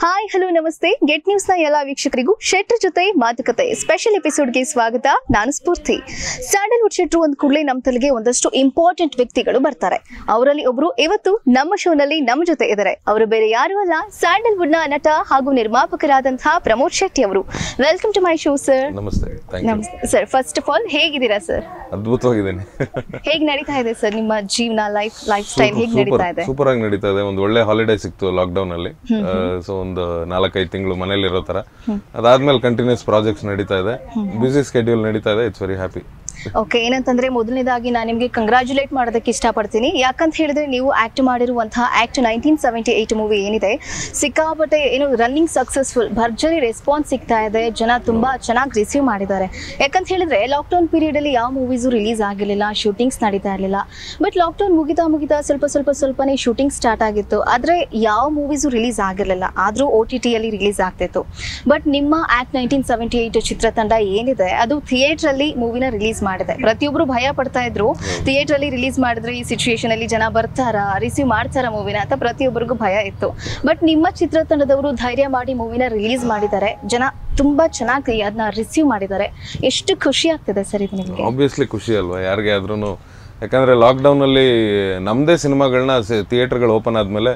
Hi hello ನಮಸ್ತೆ Get News ನ ಎಲ್ಲ ವೀಕ್ಷಕರಿಗೂ ಶೆಟ್ರ್ ಜೊತೆ ಮಾತುಕತೆ ಸ್ಪೆಷಲ್ ಎಪಿಸೋಡ್ಗೆ ಸ್ವಾಗತ. ನಾನು ಸ್ಫೂರ್ತಿ. ಸ್ಯಾಂಡಲ್ವುಡ್ ಶೆಟ್ರು ಒಂದ್ ಕೂಡಲೇ ನಮ್ಮ ತಲೆಗೆ ಒಂದಷ್ಟು ಇಂಪಾರ್ಟೆಂಟ್ ವ್ಯಕ್ತಿಗಳು ಬರ್ತಾರೆ. ಅವರಲ್ಲಿ ಒಬ್ರು ಇವತ್ತು ನಮ್ಮ ಶೋನಲ್ಲಿ ನಮ್ಮ ಜೊತೆ ಇದ್ದಾರೆ. ಅವರು ಬೇರೆ ಯಾರು ಅಲ್ಲ, ಸ್ಯಾಂಡಲ್ವುಡ್ ನ ನಟ ಹಾಗೂ ನಿರ್ಮಾಪಕರಾದಂತಹ ಪ್ರಮೋದ್ ಶೆಟ್ಟಿ ಅವರು. Welcome to my show sir. ನಮಸ್ತೆ. ನಮಸ್ತೆ ಸರ್. ಫಸ್ಟ್ ಆಫ್ ಆಲ್ ಹೇಗಿದ್ದೀರಾ ಸರ್? ಅದ್ಭುತವಾಗಿದ್ದೇನೆ. ಹೇಗ್ ನಡೀತಾ ಇದೆ ಸರ್ ನಿಮ್ಮ ಜೀವನ, ಲೈಫ್ ಸ್ಟೈಲ್ ಹೇಗ್ ನಡೀತಾ ಇದೆ? ಸೂಪರ್ ಆಗಿ ನಡೀತಾ ಇದೆ. ಒಂದು ಒಳ್ಳೆ ಹಾಲಿಡೇ ಸಿಕ್ತು ಲಾಕ್ ಡೌನ್ ಅಲ್ಲಿ. ಸೊ ಒಂದು 4-5 ತಿಂಗಳು ಮನೇಲಿ ಇರೋ ತರ. ಅದಾದ್ಮೇಲೆ ಕಂಟಿನ್ಯೂಸ್ ಪ್ರಾಜೆಕ್ಟ್ಸ್ ನಡೀತಾ ಇದೆ, ಬಿಸಿ ಸ್ಕೆಡ್ಯೂಲ್ ನಡೀತಾ ಇದೆ. It's very happy. ಓಕೆ, ಏನಂತಂದ್ರೆ ಮೊದಲನೇದಾಗಿ ನಾನು ನಿಮಗೆ ಕಂಗ್ರಾಚುಲೇಟ್ ಮಾಡೋದಕ್ಕೆ ಇಷ್ಟಪಡ್ತೀನಿ. ಯಾಕಂತ ಹೇಳಿದ್ರೆ ನೀವು ಆಕ್ಟ್ ಮಾಡಿರುವಂತಹ ಆಕ್ಟ್ 1978 ಮೂವಿ ಏನಿದೆ, ಸಿಕ್ಕಾಪಟ್ಟೆ ಏನು ರನ್ನಿಂಗ್ ಸಕ್ಸಸ್ಫುಲ್, ಭರ್ಜರಿ ರೆಸ್ಪಾನ್ಸ್ ಸಿಗ್ತಾ ಇದೆ. ಜನ ತುಂಬಾ ಚೆನ್ನಾಗಿ ರಿಸೀವ್ ಮಾಡಿದ್ದಾರೆ. ಯಾಕಂತ ಹೇಳಿದ್ರೆ ಲಾಕ್ಡೌನ್ ಪೀರಿಯಡ್ ಅಲ್ಲಿ ಯಾವ ಮೂವೀಸು ರಿಲೀಸ್ ಆಗಿರಲಿಲ್ಲ, ಶೂಟಿಂಗ್ಸ್ ನಡೀತಾ ಇರಲಿಲ್ಲ. ಬಟ್ ಲಾಕ್ಡೌನ್ ಮುಗಿತಾ ಸ್ವಲ್ಪನೇ ಶೂಟಿಂಗ್ ಸ್ಟಾರ್ಟ್ ಆಗಿತ್ತು. ಆದ್ರೆ ಯಾವ ಮೂವೀಸು ರಿಲೀಸ್ ಆಗಿರಲಿಲ್ಲ, ಆದ್ರೂ OTT ಅಲ್ಲಿ ರಿಲೀಸ್ ಆಗ್ತಿತ್ತು. ಬಟ್ ನಿಮ್ಮ ಆಕ್ಟ್ 1978 ಚಿತ್ರತಂಡ ಏನಿದೆ ಅದು ಥಿಯೇಟರ್ ಅಲ್ಲಿ ಮೂವಿನ ರಿಲೀಸ್ ಮಾಡಿದೆ. ಪ್ರತಿಯೊಬ್ರು ಭಯ ಪಡ್ತಾ ಇದ್ರು, ಥಿಯೇಟರ್ ಅಲ್ಲಿ ರಿಲೀಸ್ ಮಾಡಿದ್ರೆ ಈ ಸಿಚುಯೇಷನ್ ಅಲ್ಲಿ ಜನ ಬರ್ತಾರಾ, ರಿಸೀವ್ ಮಾಡ್ತಾರ ಮೂವಿನ ಅಂತ ಪ್ರತಿಯೊಬ್ಬರಿಗೂ ಭಯ ಇತ್ತು. ಬಟ್ ನಿಮ್ಮ ಚಿತ್ರತಂಡದವರು ಧೈರ್ಯ ಮಾಡಿ ಮೂವಿನ ರಿಲೀಸ್ ಮಾಡಿದ್ದಾರೆ. ಜನ ತುಂಬಾ ಚೆನ್ನಾಗಿ ಅದನ್ನ ರಿಸೀವ್ ಮಾಡಿದ್ದಾರೆ. ಎಷ್ಟು ಖುಷಿ ಆಗ್ತಿದೆ ಸರ್ ಇದು ನಿಮಗೆ? ಆಬ್ವಿಯಸ್ಲಿ ಖುಷಿ ಅಲ್ವಾ ಯಾರಿಗೆ ಆದ್ರೂ. ಯಾಕಂದ್ರೆ ಲಾಕ್ ಡೌನ್ ಅಲ್ಲಿ ನಮ್ದೇ ಸಿನಿಮಾಗಳನ್ನ ಥಿಯೇಟರ್ಗಳು ಓಪನ್ ಆದ್ಮೇಲೆ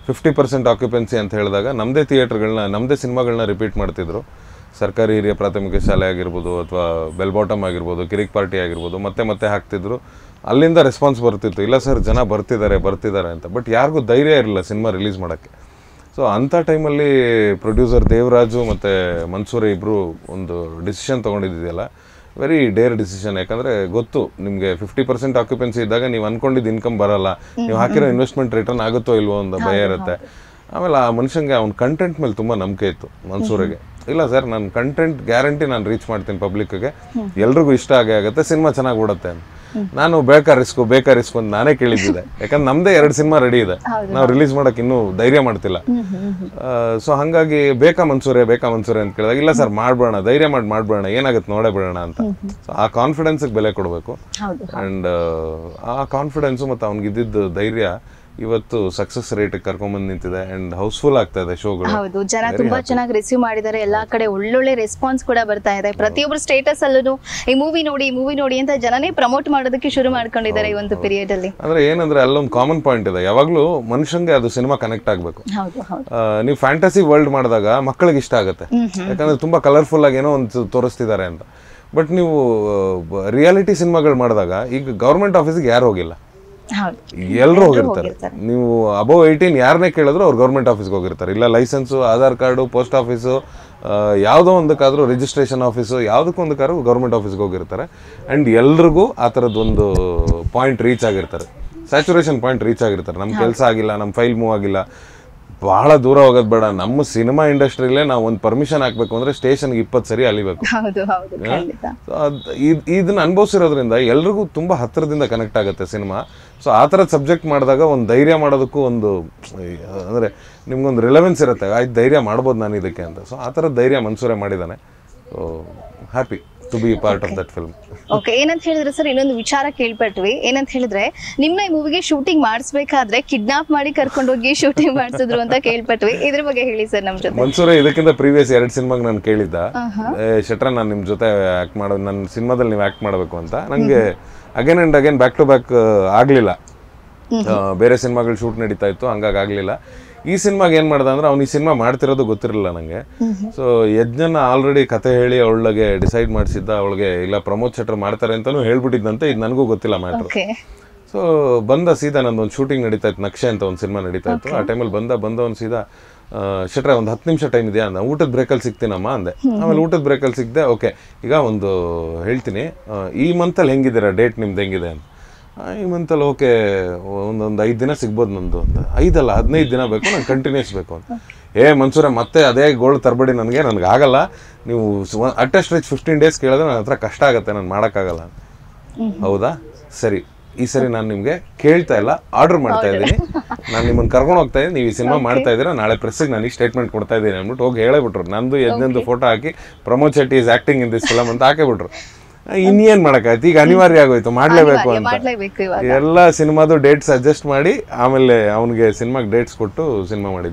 50% ಆಕ್ಯುಪೆನ್ಸಿ ಅಂತ ಹೇಳಿದಾಗ ನಮ್ದೇ ಥಿಯೇಟರ್ಗಳನ್ನ, ನಮ್ದೇ ಸಿನಿಮಾಗಳನ್ನ ರಿಪೀಟ್ ಮಾಡ್ತಿದ್ರು. ಸರ್ಕಾರಿ ಹಿರಿಯ ಪ್ರಾಥಮಿಕ ಶಾಲೆ ಆಗಿರ್ಬೋದು, ಅಥವಾ ಬೆಲ್ ಬಾಟಮ್ ಆಗಿರ್ಬೋದು, ಕಿರಿಕ್ ಪಾರ್ಟಿ ಆಗಿರ್ಬೋದು, ಮತ್ತೆ ಹಾಕ್ತಿದ್ರು. ಅಲ್ಲಿಂದ ರೆಸ್ಪಾನ್ಸ್ ಬರ್ತಿತ್ತು, ಇಲ್ಲ ಸರ್ ಜನ ಬರ್ತಿದ್ದಾರೆ ಅಂತ. ಬಟ್ ಯಾರಿಗೂ ಧೈರ್ಯ ಇರಲಿಲ್ಲ ಸಿನಿಮಾ ರಿಲೀಸ್ ಮಾಡೋಕ್ಕೆ. ಸೊ ಅಂಥ ಟೈಮಲ್ಲಿ ಪ್ರೊಡ್ಯೂಸರ್ ದೇವರಾಜು ಮತ್ತು ಮನ್ಸೂರೆ ಇಬ್ಬರು ಒಂದು ಡಿಸಿಷನ್ ತೊಗೊಂಡಿದ್ದಿದೆಯಲ್ಲ, ವೆರಿ ಡೇರ್ ಡಿಸಿಷನ್. ಯಾಕಂದರೆ ಗೊತ್ತು ನಿಮಗೆ 50% ಆಕ್ಯುಪೆನ್ಸಿ ಇದ್ದಾಗ ನೀವು ಅಂದ್ಕೊಂಡಿದ್ದು ಇನ್ಕಮ್ ಬರಲ್ಲ, ನೀವು ಹಾಕಿರೋ ಇನ್ವೆಸ್ಟ್ಮೆಂಟ್ ರಿಟರ್ನ್ ಆಗುತ್ತೋ ಇಲ್ವೋ ಅಂತ ಭಯ ಇರುತ್ತೆ. ಆಮೇಲೆ ಆ ಮನುಷ್ಯಂಗೆ ಅವ್ನ ಕಂಟೆಂಟ್ ಮೇಲೆ ತುಂಬ ನಂಬಿಕೆ ಇತ್ತು ಮನ್ಸೂರಿಗೆ. ಇಲ್ಲ ಸರ್, ನಾನು ಕಂಟೆಂಟ್ ಗ್ಯಾರಂಟಿ ನಾನು ರೀಚ್ ಮಾಡ್ತೀನಿ ಪಬ್ಲಿಕ್ಗೆ, ಎಲ್ರಿಗೂ ಇಷ್ಟ ಆಗುತ್ತೆ, ಸಿನಿಮಾ ಚೆನ್ನಾಗಿ ಓಡುತ್ತೆ ಅಂತ. ನಾನು ಬೇಕಾ ರಿಸ್ಕು ಅಂತ ನಾನೇ ಕೇಳಿದ್ದೆ. ಯಾಕಂದ್ರೆ ನಮ್ದೇ 2 ಸಿನಿಮಾ ರೆಡಿ ಇದೆ, ನಾವು ರಿಲೀಸ್ ಮಾಡಕ್ಕೆ ಇನ್ನೂ ಧೈರ್ಯ ಮಾಡ್ತಿಲ್ಲ. ಸೊ ಹಾಗಾಗಿ ಬೇಕಾ ಮನ್ಸೂರೆ ಅಂತ ಕೇಳಿದಾಗ, ಇಲ್ಲ ಸರ್ ಮಾಡ್ಬೇಡ, ಧೈರ್ಯ ಮಾಡ್ಬೇಡ, ಏನಾಗುತ್ತೆ ನೋಡೇ ಬಿಡೋಣ ಅಂತ. ಸೊ ಆ ಕಾನ್ಫಿಡೆನ್ಸ್ಗೆ ಬೆಲೆ ಕೊಡಬೇಕು. ಅಂಡ್ ಆ ಕಾನ್ಫಿಡೆನ್ಸು ಮತ್ತು ಅವ್ನಿಗಿದ್ದಿದ್ದು ಧೈರ್ಯ ಇವತ್ತು ಸಕ್ಸಸ್ ರೇಟ್ ಕರ್ಕೊಂಡ್ಬಂದು ನಿಂತಿದೆ. ಅಂಡ್ ಹೌಸ್ಫುಲ್ ಆಗ್ತಾ ಇದೆ ಶೋಗಳು. ಹೌದು, ಜನ ತುಂಬಾ ಚೆನ್ನಾಗಿ ರಿಸೀವ್ ಮಾಡಿದ್ದಾರೆ. ಎಲ್ಲಾ ಕಡೆ ಒಳ್ಳೊಳ್ಳೆ ರೆಸ್ಪಾನ್ಸ್ ಕೂಡ ಬರ್ತಾ ಇದೆ. ಪ್ರತಿಯೊಬ್ಬರು ಸ್ಟೇಟಸ್ ಅಲ್ಲೂ ಈ ಮೂವಿ ನೋಡಿ ಅಂತ ಜನನೇ ಪ್ರಮೋಟ್ ಮಾಡೋದಕ್ಕೆ ಶುರು ಮಾಡ್ಕೊಂಡಿದ್ದಾರೆ ಈ ಒಂದು ಪೀರಿಯಡ್ ಅಲ್ಲಿ. ಅಂದ್ರೆ ಏನಂದ್ರೆ ಅಲ್ಲೊಂದು ಕಾಮನ್ ಪಾಯಿಂಟ್ ಇದೆ, ಯಾವಾಗ್ಲೂ ಮನುಷ್ಯಂಗೆ ಅದು ಸಿನಿಮಾ ಕನೆಕ್ಟ್ ಆಗ್ಬೇಕು. ನೀವು ಫ್ಯಾಂಟಸಿ ವರ್ಲ್ಡ್ ಮಾಡಿದಾಗ ಮಕ್ಕಳಿಗೆ ಇಷ್ಟ ಆಗುತ್ತೆ, ಯಾಕಂದ್ರೆ ತುಂಬಾ ಕಲರ್ಫುಲ್ ಆಗಿ ಏನೋ ಒಂದು ತೋರಿಸ್ತಿದ್ದಾರೆ ಅಂತ. ಬಟ್ ನೀವು ರಿಯಾಲಿಟಿ ಸಿನಿಮಾಗಳು ಮಾಡಿದಾಗ, ಈಗ ಗೌರ್ಮೆಂಟ್ ಆಫೀಸ್ಗೆ ಯಾರು ಹೋಗಿಲ್ಲ, ಎಲ್ಲರೂ ಹೋಗಿರ್ತಾರೆ. ನೀವು ಅಬೌವ್ 18 ಯಾರನ್ನೇ ಕೇಳಿದ್ರು ಅವ್ರು ಗೌರ್ಮೆಂಟ್ ಆಫೀಸ್ಗೆ ಹೋಗಿರ್ತಾರೆ. ಇಲ್ಲ licence, Aadhaar card, post office, ಯಾವುದೋ ಒಂದಕ್ಕಾದ್ರೂ ರಿಜಿಸ್ಟ್ರೇಷನ್ ಆಫೀಸು, ಯಾವುದಕ್ಕೊಂದಕ್ಕಾದ್ರೂ ಗೌರ್ಮೆಂಟ್ ಆಫೀಸ್ಗೆ ಹೋಗಿರ್ತಾರೆ. ಆ್ಯಂಡ್ ಎಲ್ರಿಗೂ ಆ ಥರದ್ದೊಂದು ಪಾಯಿಂಟ್ ರೀಚ್ ಆಗಿರ್ತಾರೆ, ಸ್ಯಾಚುರೇಷನ್ ಪಾಯಿಂಟ್ ರೀಚ್ ಆಗಿರ್ತಾರೆ. ನಮ್ಮ ಕೆಲಸ ಆಗಿಲ್ಲ, ನಮ್ಮ ಫೈಲ್ ಮೂವ್ ಆಗಿಲ್ಲ, ಬಹಳ ದೂರ ಹೋಗೋದು ಬೇಡ. ನಮ್ಮ ಸಿನಿಮಾ ಇಂಡಸ್ಟ್ರಿಲೇ ನಾವು ಒಂದು ಪರ್ಮಿಷನ್ ಹಾಕ್ಬೇಕು ಅಂದ್ರೆ ಸ್ಟೇಷನ್ಗೆ 20 ಸರಿ ಅಲಿಬೇಕು. ಇದನ್ನ ಅನುಭವಿಸಿರೋದ್ರಿಂದ ಎಲ್ರಿಗೂ ತುಂಬಾ ಹತ್ತಿರದಿಂದ ಕನೆಕ್ಟ್ ಆಗುತ್ತೆ ಸಿನಿಮಾ. ಸೊ ಆ ಥರದ ಸಬ್ಜೆಕ್ಟ್ ಮಾಡಿದಾಗ ಒಂದು ಧೈರ್ಯ ಮಾಡೋದಕ್ಕೂ ಒಂದು ಅಂದರೆ ನಿಮ್ಗೊಂದು ರಿಲೆವೆನ್ಸ್ ಇರುತ್ತೆ, ಆಯ್ತು ಧೈರ್ಯ ಮಾಡ್ಬೋದು ನಾನು ಇದಕ್ಕೆ ಅಂತ. ಸೊ ಆ ಥರದ ಧೈರ್ಯ ಮನ್ಸೂರೆ ಮಾಡಿದ್ದಾನೆ. So happy to be part of that film. Okay, ಏನಂತ ಹೇಳಿದ್ರೆ ಸರ್, ಇನ್ನೊಂದು ವಿಚಾರ ಕೇಳ್ಪಟ್ವಿ. ಏನಂತ ಹೇಳಿದ್ರೆ ನಿಮ್ಮ ಈ ಮೂವಿಗೆ ಶೂಟಿಂಗ್ ಮಾಡಿಸ್ಬೇಕಾದ್ರೆ ಕಿಡ್ನಾಪ್ ಮಾಡಿ ಕರ್ಕೊಂಡೋಗಿ ಶೂಟಿಂಗ್ ಮಾಡಿಸಿದ್ರು ಅಂತ ಕೇಳ್ಪಟ್ವಿ. ಇದ್ರ ಬಗ್ಗೆ ಹೇಳಿ ಸರ್ ನಮ್ಮ ಜೊತೆ. ಮನ್ಸೂರೆ ಇದಕ್ಕಿಂತ ಪ್ರೀವಿಯಸ್ 2 ಸಿನಿಮಾಗೆ ನಾನು ಕೇಳಿದ್ದ, ಶೆಟ್ರ ನಾನು ನಿಮ್ಮ ಜೊತೆ ಆಕ್ಟ್ ಮಾಡೋದು, ನನ್ನ ಸಿನಿಮಾದಲ್ಲಿ ನೀವು ಆಕ್ಟ್ ಮಾಡಬೇಕು ಅಂತ. ನನಗೆ again and again back to back ಆಗಲಿಲ್ಲ, ಬೇರೆ ಸಿನಿಮಾಗಳು ಶೂಟ್ ನಡೀತಾ ಇತ್ತು, ಹಂಗಾಗಿ ಆಗಲಿಲ್ಲ. ಈ ಸಿನಿಮಾಗೆ ಏನು ಮಾಡ್ದೆ ಅಂದ್ರೆ, ಅವ್ನು ಈ ಸಿನಿಮಾ ಮಾಡ್ತಿರೋದು ಗೊತ್ತಿರಲಿಲ್ಲ ನನಗೆ. ಸೊ ಯಜ್ಞನ ಆಲ್ರೆಡಿ ಕತೆ ಹೇಳಿ ಅವಳಿಗೆ ಡಿಸೈಡ್ ಮಾಡಿಸಿದ್ದ. ಅವಳಿಗೆ ಇಲ್ಲ ಪ್ರಮೋದ್ ಶೆಟ್ರು ಮಾಡ್ತಾರೆ ಅಂತಲೂ ಹೇಳ್ಬಿಟ್ಟಿದ್ದಂತೆ, ಇದು ನನಗೂ ಗೊತ್ತಿಲ್ಲ ಮ್ಯಾಟ್ರು. ಸೊ ಬಂದ ಸೀದಾ ನಂದೊಂದು ಶೂಟಿಂಗ್ ನಡೀತಾ ಇತ್ತು, ನಕ್ಷೆ ಅಂತ ಒಂದು ಸಿನಿಮಾ ನಡೀತಾ ಇತ್ತು. ಆ ಟೈಮಲ್ಲಿ ಬಂದ ಒಂದು ಸೀದಾ ಶೆಟ್ರೆ ಒಂದು 10 ನಿಮಿಷ ಟೈಮ್ ಇದೆಯಾ ಅಂದ. ಊಟದ ಬ್ರೇಕಲ್ಲಿ ಸಿಗ್ತೀನಮ್ಮ ಅಂದೆ. ಆಮೇಲೆ ಊಟದ ಬ್ರೇಕಲ್ಲಿ ಸಿಗ್ದೆ. ಓಕೆ, ಈಗ ಒಂದು ಹೇಳ್ತೀನಿ, ಈ ಮಂತಲ್ಲಿ ಹೆಂಗಿದ್ದೀರಾ, ಡೇಟ್ ನಿಮ್ದು ಹೆಂಗಿದೆ ಅಂತ. ಈ ಮಂತಲ್ಲಿ ಓಕೆ, ಒಂದೊಂದು 5 ದಿನ ಸಿಗ್ಬೋದು ನಂದು ಅಂತ. 5 ಅಲ್ಲ 15 ದಿನ ಬೇಕು, ನಂಗೆ ಕಂಟಿನ್ಯೂಸ್ ಬೇಕು ಅಂತ. ಮನ್ಸೂರೆ ಮತ್ತೆ ಅದೇ ಗೋಲ್ಡ್ ತರಬೇಡಿ, ನನಗೆ ಆಗಲ್ಲ. ನೀವು ಅಟ್ಲೀಸ್ಟ್ 15 ಡೇಸ್ ಕೇಳಿದ್ರೆ ನನ್ನ ಹತ್ರ ಕಷ್ಟ ಆಗುತ್ತೆ, ನಾನು ಮಾಡೋಕ್ಕಾಗಲ್ಲ. ಹೌದಾ, ಸರಿ, ಈ ಸರಿ ನಾನು ನಿಮಗೆ ಕೇಳ್ತಾ ಇಲ್ಲ, ಆರ್ಡರ್ ಮಾಡ್ತಾ ಇದ್ದೀನಿ, ನಾನು ನಿಮ್ಮನ್ನು ಕರ್ಕೊಂಡು ಹೋಗ್ತಾ ಇದ್ದೀನಿ, ನೀವು ಈ ಸಿನಿಮಾ ಮಾಡ್ತಾ ಇದ್ದೀರಾ, ನಾಳೆ ಪ್ರೆಸ್ಸಿಗೆ ನನಗೆ ಸ್ಟೇಟ್ಮೆಂಟ್ ಕೊಡ್ತಾ ಇದ್ದೀನಿ ಅಂದ್ಬಿಟ್ಟು ಹೋಗಿ ಹೇಳಿಬಿಟ್ರು. ನಂದು ಯಜ್ಞಂದು ಫೋಟೋ ಹಾಕಿ Pramod Shetty is acting in this film ಅಂತ ಹಾಕಿಬಿಟ್ರು. ಇನ್ನೇನ್ ಮಾಡಕ್ಕಾಯ್ತು, ಈಗ ಅನಿವಾರ್ಯ ಆಗೋಯ್ತು, ಮಾಡ್ಲೇಬೇಕು ಅಂತ. ಎಲ್ಲ ಸಿನಿಮಾದು ಡೇಟ್ಸ್ ಅಡ್ಜಸ್ಟ್ ಮಾಡಿ ಆಮೇಲೆ ಅವನಿಗೆ ಸಿನಿಮಾಗೆ ಡೇಟ್ಸ್ ಕೊಟ್ಟು ಸಿನಿಮಾ ಮಾಡಿದ್ದು ನಾನು.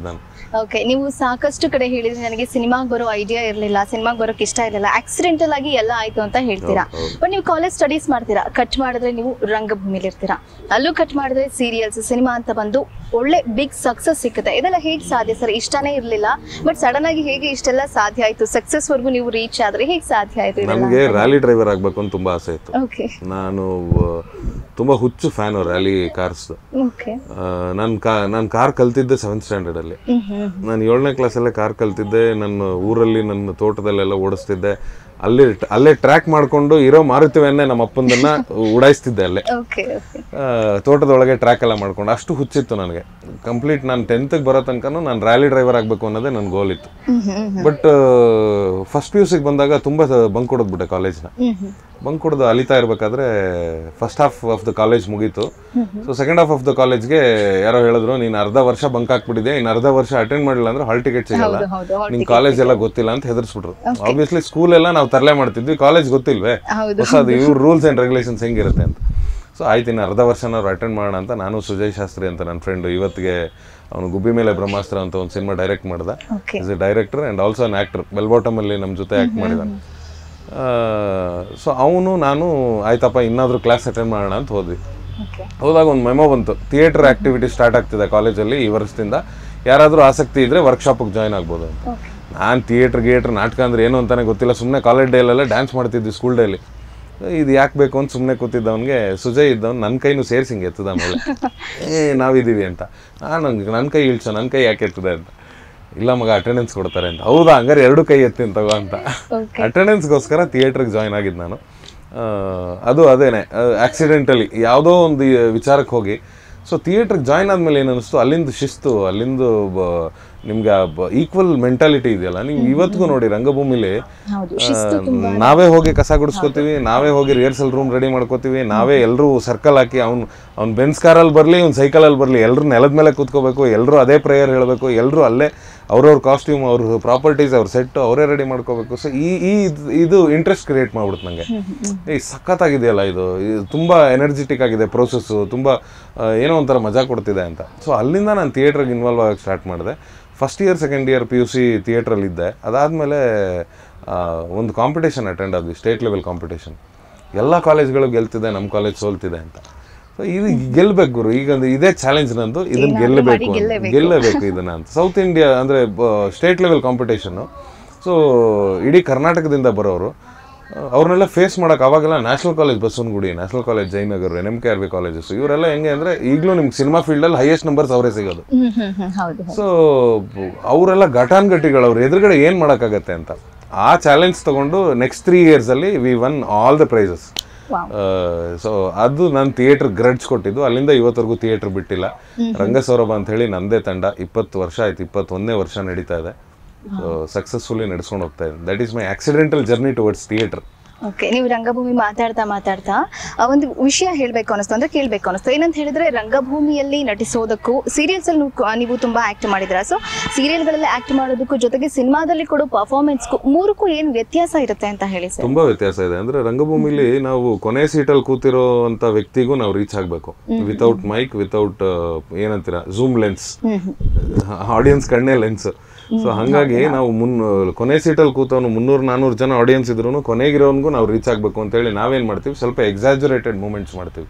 ಓಕೆ, ನೀವು ಸಾಕಷ್ಟು ಕಡೆ ಹೇಳಿದ್ರಿ ನನಗೆ ಸಿನಿಮಾಗೆ ಬರೋ ಐಡಿಯಾ ಇರಲಿಲ್ಲ, ಸಿನಿಮಾಗೆ ಬರೋಕೆ ಇಷ್ಟ ಇರಲಿಲ್ಲ, ಆಕ್ಸಿಡೆಂಟಲ್ ಆಗಿ ಎಲ್ಲ ಆಯ್ತು ಅಂತ ಹೇಳ್ತೀರಾ. ಬಟ್ ನೀವು ಕಾಲೇಜ್ ಸ್ಟಡೀಸ್ ಮಾಡ್ತೀರಾ, ಕಟ್ ಮಾಡಿದ್ರೆ ನೀವು ರಂಗಭೂಮಿಲಿ ಇರ್ತೀರಾ, ಅಲ್ಲೂ ಕಟ್ ಮಾಡಿದ್ರೆ ಸೀರಿಯಲ್ಸ್ ಸಿನಿಮಾ ಅಂತ ಬಂದು ಒಳ್ಳೆ ಬಿಗ್ ಸಕ್ಸಸ್ ಸಿಕ್ಕುತ್ತೆ. ಇದೆಲ್ಲ ಹೇಗೆ ಸಾಧ್ಯ ಸರ್? ಇಷ್ಟನೇ ಇರಲಿಲ್ಲ ಬಟ್ ಸಡನ್ ಆಗಿ ಹೇಗೆ ಇಷ್ಟೆಲ್ಲ ಸಾಧ್ಯ ಆಯ್ತು? ಸಕ್ಸಸ್ ವರ್ಗೂ ನೀವು ರೀಚ್ ಆದ್ರೆ ಹೇಗೆ ಸಾಧ್ಯ ಆಯ್ತು? ನನಗೆ ರ್ಯಾಲಿ ಡ್ರೈವರ್ ಆಗ್ಬೇಕು ಅಂತ ತುಂಬಾ ಆಸೆ ಇತ್ತು. ಓಕೆ, ನಾನು ತುಂಬಾ ಹುಚ್ಚು ಫ್ಯಾನ್ ರ್ಯಾಲಿ ಕಾರ್ಸ್. ಓಕೆ, ನಾನು ಕಾರ್ ಕಲ್ತಿದ್ದೆ 7th ಸ್ಟ್ಯಾಂಡರ್ಡ್ ಅಲ್ಲಿ. ನಾನು 7ನೇ ಕ್ಲಾಸಲ್ಲೇ ಕಾರ್ ಕಲ್ತಿದ್ದೆ. ನನ್ನ ಊರಲ್ಲಿ ನನ್ನ ತೋಟದಲ್ಲೆಲ್ಲ ಓಡಿಸ್ತಿದ್ದೆ. ಅಲ್ಲೇ ಟ್ರ್ಯಾಕ್ ಮಾಡ್ಕೊಂಡು ಇರೋ ಮಾರುತಿವನ್ನೇ ನಮ್ಮ ಅಪ್ಪಂದನ್ನ ಉಡಾಯಿಸ್ತಿದ್ದೆ ಅಲ್ಲೇ ತೋಟದೊಳಗೆ ಟ್ರ್ಯಾಕ್ ಎಲ್ಲ ಮಾಡ್ಕೊಂಡು. ಅಷ್ಟು ಹುಚ್ಚಿತ್ತು ನನಗೆ. ಕಂಪ್ಲೀಟ್ ನಾನು 10th ಬರೋ ತನಕನೂ ನಾನು ರ್ಯಾಲಿ ಡ್ರೈವರ್ ಆಗಬೇಕು ಅನ್ನೋದೇ ನನ್ನ ಗೋಲ್ ಇತ್ತು. ಬಟ್ ಫಸ್ಟ್ PUC ಬಂದಾಗ ತುಂಬಾ ಬಂಕ್ ಕೊಡೋದ್ಬಿಟ್ಟೆ ಕಾಲೇಜ್ನ. ಬಂಕ್ ಕೊಡೋದು ಅಲಿತಾ ಇರ್ಬೇಕಾದ್ರೆ first half of the college ಮುಗೀತು. So second half of the ಕಾಲೇಜ್ಗೆ ಯಾರೋ ಹೇಳಿದ್ರು, ನೀನು ಅರ್ಧ ವರ್ಷ ಬಂಕ್ ಹಾಕ್ಬಿಟ್ಟಿದೆ, ಇನ್ನು ಅರ್ಧ ವರ್ಷ ಅಟೆಂಡ್ ಮಾಡಿಲ್ಲ ಅಂದ್ರೆ ಹಾಲ್ ಟಿಕೆಟ್ ಸಿಗಲ್ಲ, ನಿನ್ ಕಾಲೇಜ್ ಎಲ್ಲ ಗೊತ್ತಿಲ್ಲ ಅಂತ ಹೆದರ್ಸ್ಬಿಟ್ರು. ಆಬ್ವಿಯಸ್ಲಿ ಸ್ಕೂಲ್ ಎಲ್ಲ ನಾವು ತರಲೆ ಮಾಡ್ತಿದ್ವಿ, ಕಾಲೇಜ್ ಗೊತ್ತಿಲ್ವೇ ಹೊಸದು, ಇವ್ರ ರೂಲ್ಸ್ ಅಂಡ್ ರೆಗ್ಯುಲೇಷನ್ಸ್ ಹೆಂಗಿರುತ್ತೆ ಅಂತ. ಸೊ ಆಯ್ತು, ಇನ್ನು ಅರ್ಧ ವರ್ಷನಾದ್ರು ಅಟೆಂಡ್ ಮಾಡೋಣ ಅಂತ ನಾನು ಸುಜಯ್ ಶಾಸ್ತ್ರಿ ಅಂತ ನನ್ನ ಫ್ರೆಂಡ್, ಇವತ್ತಿಗೆ ಅವನು ಗುಬ್ಬಿ ಮೇಲೆ ಬ್ರಹ್ಮಾಸ್ತ್ರ ಅಂತ ಒಂದು ಸಿನಿಮಾ ಡೈರೆಕ್ಟ್ ಮಾಡ್ದ. Is a director and also an actor. Bell Bottom ಅಲ್ಲಿ ನಮ್ಮ ಜೊತೆ ಆಕ್ಟ್ ಮಾಡಿದಾನೆ. ಸೊ ಅವನು ನಾನು ಆಯ್ತಪ್ಪ ಇನ್ನಾದರೂ ಕ್ಲಾಸ್ ಅಟೆಂಡ್ ಮಾಡೋಣ ಅಂತ ಹೋದ್ವಿ. ಹೋದಾಗ ಒಂದು ಮೆಮೊ ಬಂತು, ಥಿಯೇಟರ್ ಆಕ್ಟಿವಿಟಿ ಸ್ಟಾರ್ಟ್ ಆಗ್ತಿದೆ ಕಾಲೇಜಲ್ಲಿ ಈ ವರ್ಷದಿಂದ, ಯಾರಾದರೂ ಆಸಕ್ತಿ ಇದ್ರೆ ವರ್ಕ್ಶಾಪಿಗೆ ಜಾಯ್ನ್ ಆಗ್ಬೋದು ಅಂತ. ನಾನು ಥಿಯೇಟರ್ ನಾಟಕ ಅಂದ್ರೆ ಏನು ಅಂತಾನೆ ಗೊತ್ತಿಲ್ಲ, ಸುಮ್ಮನೆ ಕಾಲೇಜ್ ಡೇಲೆಲ್ಲ ಡ್ಯಾನ್ಸ್ ಮಾಡ್ತಿದ್ವಿ ಸ್ಕೂಲ್ ಡೇಲಿ. ಇದು ಯಾಕೆ ಬೇಕು ಅಂತ ಸುಮ್ಮನೆ ಕೂತಿದ್ದವನಿಗೆ ಸುಜಯ್ ಇದ್ದವ್ನು ನನ್ನ ಕೈನೂ ಸೇರಿಸಿ ಹಿಂಗೆ ಎತ್ತದ ಮೇಲೆ, ನಾವಿದ್ದೀವಿ ಅಂತ. ನನ್ನ ಕೈ ಇಳ್ಸೋ, ನನ್ನ ಕೈ ಯಾಕೆ ಎತ್ತದೆ ಅಂತ. ಇಲ್ಲ ಮಗ ಅಟೆಂಡೆನ್ಸ್ ಕೊಡ್ತಾರೆ ಅಂತ. ಹೌದಾ, ಹಂಗಾರೆ 2 ಕೈ ಎತ್ತೀನಿ ತಗೋ ಅಂತ. ಅಟೆಂಡೆನ್ಸ್ಗೋಸ್ಕರ ಥಿಯೇಟ್ರಿಗೆ ಜಾಯ್ನ್ ಆಗಿದ್ದು ನಾನು. ಅದು ಅದೇನೆ ಆಕ್ಸಿಡೆಂಟಲಿ ಯಾವುದೋ ಒಂದು ವಿಚಾರಕ್ಕೆ ಹೋಗಿ. ಸೊ ಥಿಯೇಟ್ರಿಗೆ ಜಾಯ್ನ್ ಆದಮೇಲೆ ಏನು ಅನ್ನಿಸ್ತು, ಅಲ್ಲಿಂದ ಶಿಸ್ತು, ಅಲ್ಲಿಂದ ನಿಮ್ಗೆ ಈಕ್ವಲ್ ಮೆಂಟಾಲಿಟಿ ಇದೆಯಲ್ಲ. ನೀವು ಇವತ್ತಿಗೂ ನೋಡಿ ರಂಗಭೂಮಿಲಿ ನಾವೇ ಹೋಗಿ ಕಸ ಗುಡಿಸ್ಕೋತೀವಿ, ನಾವೇ ಹೋಗಿ ರಿಹರ್ಸಲ್ ರೂಮ್ ರೆಡಿ ಮಾಡ್ಕೋತೀವಿ, ನಾವೇ ಎಲ್ಲರೂ ಸರ್ಕಲ್ ಹಾಕಿ ಅವ್ನು ಬೆನ್ಸ್ ಕಾರಲ್ಲಿ ಬರಲಿ, ಅವ್ನು ಸೈಕಲಲ್ಲಿ ಬರಲಿ, ಎಲ್ಲರೂ ನೆಲದ ಮೇಲೆ ಕೂತ್ಕೋಬೇಕು, ಎಲ್ಲರೂ ಅದೇ ಪ್ರೇಯರ್ ಹೇಳಬೇಕು, ಎಲ್ಲರೂ ಅಲ್ಲೇ ಅವ್ರವ್ರ ಕಾಸ್ಟ್ಯೂಮ್, ಅವ್ರ ಪ್ರಾಪರ್ಟೀಸ್, ಅವ್ರ ಸೆಟ್ಟು ಅವರೇ ರೆಡಿ ಮಾಡ್ಕೋಬೇಕು. ಸೊ ಇದು ಇಂಟ್ರೆಸ್ಟ್ ಕ್ರಿಯೇಟ್ ಮಾಡ್ಬಿಡುತ್ತೆ ನನಗೆ. ಸಖತ್ತಾಗಿದೆಯಲ್ಲ ಇದು, ತುಂಬ ಎನರ್ಜೆಟಿಕ್ ಆಗಿದೆ ಪ್ರೋಸೆಸ್ಸು, ತುಂಬ ಏನೋ ಒಂಥರ ಮಜಾ ಕೊಡ್ತಿದೆ ಅಂತ. ಸೊ ಅಲ್ಲಿಂದ ನಾನು ಥಿಯೇಟ್ರಿಗೆ ಇನ್ವಾಲ್ವ್ ಆಗೋಕ್ಕೆ ಸ್ಟಾರ್ಟ್ ಮಾಡಿದೆ. First year second year PUC ಥಿಯೇಟ್ರಲ್ಲಿದ್ದೆ. ಅದಾದಮೇಲೆ ಒಂದು ಕಾಂಪಿಟೇಷನ್ ಅಟೆಂಡ್ ಆದ್ವಿ, ಸ್ಟೇಟ್ ಲೆವೆಲ್ ಕಾಂಪಿಟೇಷನ್. ಎಲ್ಲ ಕಾಲೇಜ್ಗಳು ಗೆಲ್ತಿದೆ, ನಮ್ಮ ಕಾಲೇಜ್ ಸೋಲ್ತಿದೆ ಅಂತ. ಸೊ ಇದು ಗೆಲ್ಲಬೇಕು ಗುರು, ಈಗ ಇದೇ ಚಾಲೆಂಜ್ ನಂದು, ಇದನ್ನು ಗೆಲ್ಲಬೇಕು ಇದನ್ನು ಅಂತ. ಸೌತ್ ಇಂಡಿಯಾ ಅಂದರೆ ಸ್ಟೇಟ್ ಲೆವೆಲ್ ಕಾಂಪಿಟೇಷನ್ನು. ಸೊ ಇಡೀ ಕರ್ನಾಟಕದಿಂದ ಬರೋರು, ಅವ್ರನ್ನೆಲ್ಲ ಫೇಸ್ ಮಾಡೋಕೆ ಅವಾಗೆಲ್ಲ National College Basavanagudi, National College Jayanagar, NMKRB colleges, ಇವರೆಲ್ಲ ಹೆಂಗೆ ಅಂದರೆ ಈಗಲೂ ನಿಮ್ಗೆ ಸಿನಿಮಾ ಫೀಲ್ಡಲ್ಲಿ ಹೈಯೆಸ್ಟ್ ನಂಬರ್ಸ್ ಅವರೇ ಸಿಗೋದು. ಸೊ ಅವರೆಲ್ಲ ಘಟಾನ್ಘಟಿಗಳು, ಅವ್ರ ಎದುರುಗಡೆ ಏನು ಮಾಡೋಕ್ಕಾಗತ್ತೆ ಅಂತ ಆ ಚಾಲೆಂಜ್ ತೊಗೊಂಡು ನೆಕ್ಸ್ಟ್ 3 yearsಲ್ಲಿ we won all the prizes. So ಅದು ನಾನು ಥಿಯೇಟರ್ ಗ್ರಡ್ಜ್ ಕೊಟ್ಟಿದ್ದು. ಅಲ್ಲಿಂದ ಇವತ್ತರೆಗೂ ಥಿಯೇಟರ್ ಬಿಟ್ಟಿಲ್ಲ. ರಂಗಸೌರಭ ಅಂತ ಹೇಳಿ ನಂದೇ ತಂಡ, 20 ವರ್ಷ ಆಯ್ತು, 21ನೇ ವರ್ಷ ನಡೀತಾ ಇದೆ. ಸೊ ಸಕ್ಸಸ್ಫುಲಿ ನಡೆಸ್ಕೊಂಡು ಹೋಗ್ತಾ ಇದೆ. That is my accidental journey towards theatre. Okay, ನೀವು ರಂಗಭೂಮಿ ಮಾತಾಡ್ತಾ ಒಂದು ವಿಷಯ ಹೇಳಬೇಕು ಅನ್ನಿಸ್ತು, ಅಂದ್ರೆ ಕೇಳಬೇಕು ಅನ್ನಿಸ್ತು. ಏನಂತ ಹೇಳಿದ್ರೆ, ರಂಗಭೂಮಿಯಲ್ಲಿ ನಟಿಸೋದಕ್ಕೂ ಸೀರಿಯಲ್ಸ್ ಅಲ್ಲಿ ನೀವು ತುಂಬಾ ಆಕ್ಟ್ ಮಾಡಿದ್ರ. ಸೊ ಸೀರಿಯಲ್ಗಳಲ್ಲಿ ಆಕ್ಟ್ ಮಾಡೋದಕ್ಕೂ ಜೊತೆಗೆ ಸಿನಿಮಾದಲ್ಲಿ ಕೊಡೋ ಪರ್ಫಾರ್ಮೆನ್ಸ್ಗೂ ಮೂರಕ್ಕೂ ಏನು ವ್ಯತ್ಯಾಸ ಇರುತ್ತೆ ಅಂತ ಹೇಳಿ ಸರ್? ತುಂಬಾ ವ್ಯತ್ಯಾಸ ಇದೆ. ಅಂದ್ರೆ ರಂಗಭೂಮಿಲಿ ನಾವು ಕೊನೆ ಸೀಟಲ್ಲಿ ಕೂತಿರೋ ಅಂತ ವ್ಯಕ್ತಿಗೂ ನಾವು ರೀಚ್ ಆಗಬೇಕು, ವಿತೌಟ್ ಮೈಕ್, ವಿತೌಟ್ ಏನಂತೀರಾ ಝೂಮ್ ಲೆನ್ಸ್, ಆಡಿಯನ್ಸ್ ಕಣ್ಣೇ ಲೆನ್ಸ್. ಸೊ ಹಾಗಾಗಿ ನಾವು ಕೊನೆ ಸೀಟಲ್ಲಿ ಕೂತವನು 300-400 ಜನ ಆಡಿಯನ್ಸ್ ಇದ್ರು ಕೊನೆಗಿರೋನ್ಗೂ ನಾವು ರೀಚ್ ಆಗಬೇಕು ಅಂತೇಳಿ ನಾವೇನು ಮಾಡ್ತೀವಿ, ಸ್ವಲ್ಪ ಎಕ್ಸಾಜುರೇಟೆಡ್ ಮೂಮೆಂಟ್ಸ್ ಮಾಡ್ತೀವಿ.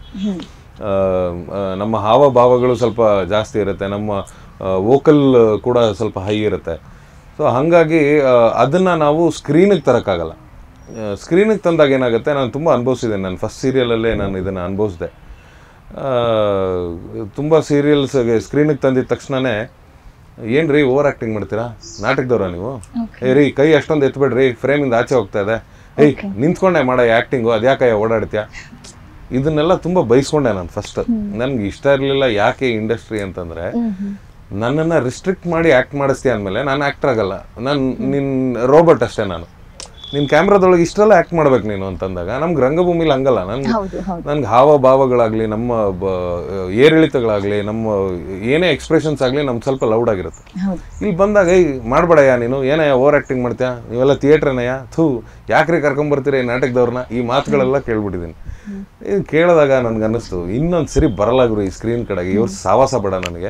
ನಮ್ಮ ಹಾವಭಾವಗಳು ಸ್ವಲ್ಪ ಜಾಸ್ತಿ ಇರುತ್ತೆ, ನಮ್ಮ ವೋಕಲ್ ಕೂಡ ಸ್ವಲ್ಪ ಹೈ ಇರುತ್ತೆ. ಸೊ ಹಾಗಾಗಿ ಅದನ್ನು ನಾವು ಸ್ಕ್ರೀನಿಗೆ ತರೋಕ್ಕಾಗಲ್ಲ. ಸ್ಕ್ರೀನಿಗೆ ತಂದಾಗ ಏನಾಗುತ್ತೆ, ನಾನು ತುಂಬ ಅನುಭವಿಸಿದೆ. ನಾನು ಫಸ್ಟ್ ಸೀರಿಯಲಲ್ಲೇ ನಾನು ಇದನ್ನು ಅನುಭವಿಸಿದೆ. ತುಂಬ ಸೀರಿಯಲ್ಸ್ಗೆ ಸ್ಕ್ರೀನಿಗೆ ತಂದಿದ ತಕ್ಷಣವೇ ಏನ್ರಿ ಓವರ್ ಆಕ್ಟಿಂಗ್ ಮಾಡ್ತೀರಾ, ನಾಟಕದವ್ರ ನೀವು, ರೀ ಕೈ ಅಷ್ಟೊಂದು ಎತ್ಬೇಡ್ರಿ, ಫ್ರೇಮಿಂದ ಆಚೆ ಹೋಗ್ತಾ ಇದೆ, ನಿಂತ್ಕೊಂಡೆ ಮಾಡೋ ಆ್ಯಕ್ಟಿಂಗು, ಅದ್ಯಾಕಯ್ಯ ಓಡಾಡ್ತೀಯ, ಇದನ್ನೆಲ್ಲ ತುಂಬ ಬೈಸ್ಕೊಂಡೆ ನಾನು ಫಸ್ಟ್. ನನ್ಗೆ ಇಷ್ಟ ಇರಲಿಲ್ಲ. ಯಾಕೆ ಇಂಡಸ್ಟ್ರಿ ಅಂತಂದರೆ, ನನ್ನನ್ನು ರಿಸ್ಟ್ರಿಕ್ಟ್ ಮಾಡಿ ಆ್ಯಕ್ಟ್ ಮಾಡಿಸ್ತೀಯ ಅಂದಮೇಲೆ ನಾನು ಆ್ಯಕ್ಟರ್ ಆಗಲ್ಲ, ನಿನ್ನ ರೋಬೋಟ್ ಅಷ್ಟೇ ನಾನು. ನಿನ್ನ ಕ್ಯಾಮ್ರಾದೊಳಗೆ ಇಷ್ಟೆಲ್ಲ ಆ್ಯಕ್ಟ್ ಮಾಡ್ಬೇಕು ನೀನು ಅಂತಂದಾಗ ನಮ್ಗೆ ರಂಗಭೂಮಿಲಿ ಹಂಗಲ್ಲ. ನನ್ಗೆ ಹಾವಭಾವಗಳಾಗಲಿ, ನಮ್ಮ ಏರಿಳಿತಗಳಾಗಲಿ, ನಮ್ಮ ಏನೇ ಎಕ್ಸ್ಪ್ರೆಷನ್ಸ್ ಆಗಲಿ ನಮ್ಗೆ ಸ್ವಲ್ಪ ಲೌಡ್ ಆಗಿರುತ್ತೆ. ಇಲ್ಲಿ ಬಂದಾಗ ಮಾಡ್ಬೇಡಯ್ಯ ನೀನು, ಏನಯ್ಯ ಓವರ್ ಆ್ಯಕ್ಟಿಂಗ್ ಮಾಡ್ತೀಯಾ, ನೀವೆಲ್ಲ ಥಿಯೇಟ್ರನಯ್ಯ, ಯಾಕ್ರಿ ಕರ್ಕೊಂಬರ್ತೀರಿ ಈ ನಾಟಕದವ್ರನ್ನ, ಈ ಮಾತುಗಳೆಲ್ಲ ಕೇಳ್ಬಿಟ್ಟಿದ್ದೀನಿ. ಇದು ಕೇಳಿದಾಗ ನನಗೆ ಅನ್ನಿಸ್ತು, ಇನ್ನೊಂದು ಸರಿ ಬರಲಾಗ್ರು ಈ ಸ್ಕ್ರೀನ್ ಕಡೆಗೆ, ಇವ್ರು ಸಾವಾಸ ಬೇಡ ನನಗೆ,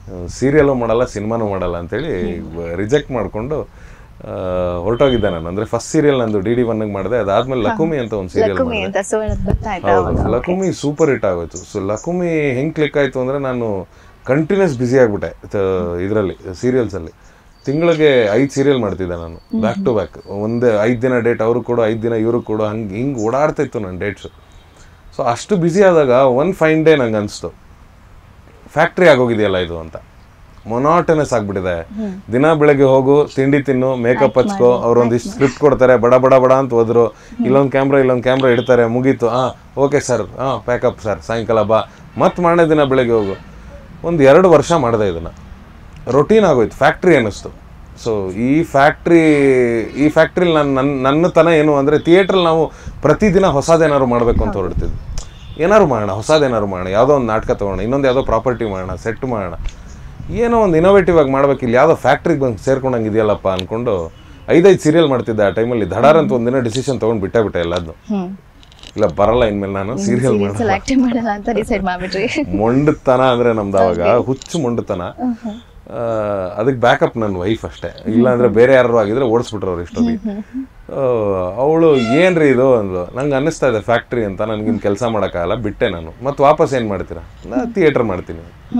ಸೀರಿಯಲು ಮಾಡಲ್ಲ ಸಿನಿಮಾನೂ ಮಾಡಲ್ಲ ಅಂತೇಳಿ ರಿಜೆಕ್ಟ್ ಮಾಡಿಕೊಂಡು ಹೊರಟೋಗಿದ್ದೆ ನಾನು. ಅಂದರೆ ಫಸ್ಟ್ ಸೀರಿಯಲ್ ನಂದು DD1 ಮಾಡಿದೆ. ಅದಾದ್ಮೇಲೆ ಲಕುಮಿ ಅಂತ ಒಂದು ಸೀರಿಯಲ್ ಮಾಡಿದೆ. ಹೌದು, ಲಕುಮಿ ಸೂಪರ್ ಹಿಟ್ ಆಗೋಯ್ತು. ಸೊ ಲಕುಮಿ ಹೆಂಗೆ ಕ್ಲಿಕ್ ಆಯಿತು ಅಂದರೆ ನಾನು ಕಂಟಿನ್ಯೂಸ್ ಬ್ಯುಸಿ ಆಗಿಬಿಟ್ಟೆ ಇದರಲ್ಲಿ ಸೀರಿಯಲ್ಸಲ್ಲಿ. ತಿಂಗಳಿಗೆ 5 ಸೀರಿಯಲ್ ಮಾಡ್ತಿದ್ದೆ ನಾನು ಬ್ಯಾಕ್ ಟು ಬ್ಯಾಕ್. ಒಂದೇ 5 ದಿನ ಡೇಟ್ ಅವರು ಕೊಡು, 5 ದಿನ ಇವರು ಕೊಡು, ಹಿಂಗೆ ಓಡಾಡ್ತಾಯಿತ್ತು ನನ್ನ ಡೇಟ್ಸು. ಸೊ ಅಷ್ಟು ಬ್ಯುಸಿ ಆದಾಗ ಒನ್ ಫೈನ್ ಡೇ ನಂಗೆ ಅನಿಸ್ತು, ಫ್ಯಾಕ್ಟ್ರಿ ಆಗೋಗಿದೆಯಲ್ಲ ಇದು ಅಂತ. ಮೊನಾಟನಸ್ ಆಗಿಬಿಟ್ಟಿದೆ. ದಿನ ಬೆಳಗ್ಗೆ ಹೋಗು, ತಿಂಡಿ ತಿನ್ನು, ಮೇಕಪ್ ಹಚ್ಕೋ, ಅವ್ರೊಂದಿಷ್ಟು ಸ್ಕ್ರಿಪ್ಟ್ ಕೊಡ್ತಾರೆ, ಬಡ ಬಡ ಬಡ ಅಂತ ಹೋದ್ರು, ಇಲ್ಲೊಂದು ಕ್ಯಾಮ್ರಾ ಇಡ್ತಾರೆ, ಮುಗೀತು, ಓಕೆ ಸರ್, ಪ್ಯಾಕಪ್ ಸರ್, ಸಾಯಂಕಾಲ ಬಾ, ಮತ್ತೆ ಮಾರನೇ ದಿನ ಬೆಳಗ್ಗೆ ಹೋಗು. ಒಂದು 2 ವರ್ಷ ಮಾಡಿದೆ ಇದನ್ನು. ರೊಟೀನ್ ಆಗೋಯ್ತು, ಫ್ಯಾಕ್ಟ್ರಿ ಅನ್ನಿಸ್ತು. ಸೊ ಈ ಫ್ಯಾಕ್ಟ್ರಿಲಿ ನನ್ನ ತನ ಏನು ಅಂದರೆ, ಥಿಯೇಟ್ರಲ್ಲಿ ನಾವು ಪ್ರತಿದಿನ ಹೊಸದೇನಾದ್ರು ಮಾಡಬೇಕು ಅಂತ ಹೊರಡ್ತಿದ್ವಿ. ಏನಾದ್ರು ಮಾಡೋಣ, ಹೊಸದೇನಾದ್ರು ಮಾಡೋಣ, ಯಾವುದೋ ಒಂದು ನಾಟಕ ತೊಗೊಳ್ಳೋಣ, ಇನ್ನೊಂದು ಯಾವುದೋ ಪ್ರಾಪರ್ಟಿ ಮಾಡೋಣ, ಸೆಟ್ ಮಾಡೋಣ, ಏನೋ ಒಂದು ಇನೋವೇಟಿವ್ ಆಗಿ ಮಾಡ್ಬೇಕಿಲ್ಲ, ಯಾವುದೋ ಫ್ಯಾಕ್ಟ್ರಿಗೆ ಬಂದು ಸೇರ್ಕೊಂಡಂಗೆ ಇದೆಯಲ್ಲಪ್ಪ ಅಂದ್ಕೊಂಡು 5 ಸೀರಿಯಲ್ ಮಾಡ್ತಿದ್ದೆ ಆ ಟೈಮಲ್ಲಿ. ಧಡಾರ್ ಅಂತ ಒಂದಿನ ಡಿಸಿಷನ್ ತೊಗೊಂಡು ಬಿಟ್ಟೆ ಎಲ್ಲದನ್ನು. ಇಲ್ಲ ಬರಲ್ಲ ಇನ್ಮೇಲೆ ನಾನು ಸೀರಿಯಲ್ ಮಾಡಲ್ಲ ಅಂತ ಡಿಸೈಡ್ ಮಾಡ್ಬಿಟ್ರಿ. ಮೊಂಡತನ ಅಂದರೆ ನಮ್ದು ಅವಾಗ ಹುಚ್ಚು ಮೊಂಡತನ. ಅದಕ್ಕೆ ಬ್ಯಾಕಪ್ ನನ್ನ ವೈಫ್ ಅಷ್ಟೇ, ಇಲ್ಲಾಂದರೆ ಬೇರೆ ಯಾರು ಆಗಿದ್ರೆ ಓಡಿಸ್ಬಿಟ್ರವ್ರು ಇಷ್ಟೊತ್ತಿಗೆ. ಅವಳು ಏನ್ರಿ ಇದು ಅಂದ್ರು. ನಂಗೆ ಅನ್ನಿಸ್ತಾ ಇದೆ ಫ್ಯಾಕ್ಟ್ರಿ ಅಂತ, ನನಗಿನ್ನು ಕೆಲಸ ಮಾಡೋಕ್ಕಾಗಲ್ಲ, ಬಿಟ್ಟೆ ನಾನು. ಮತ್ತು ವಾಪಸ್ ಏನು ಮಾಡ್ತೀರಾ? ನಾನು ಥಿಯೇಟರ್ ಮಾಡ್ತೀನಿ.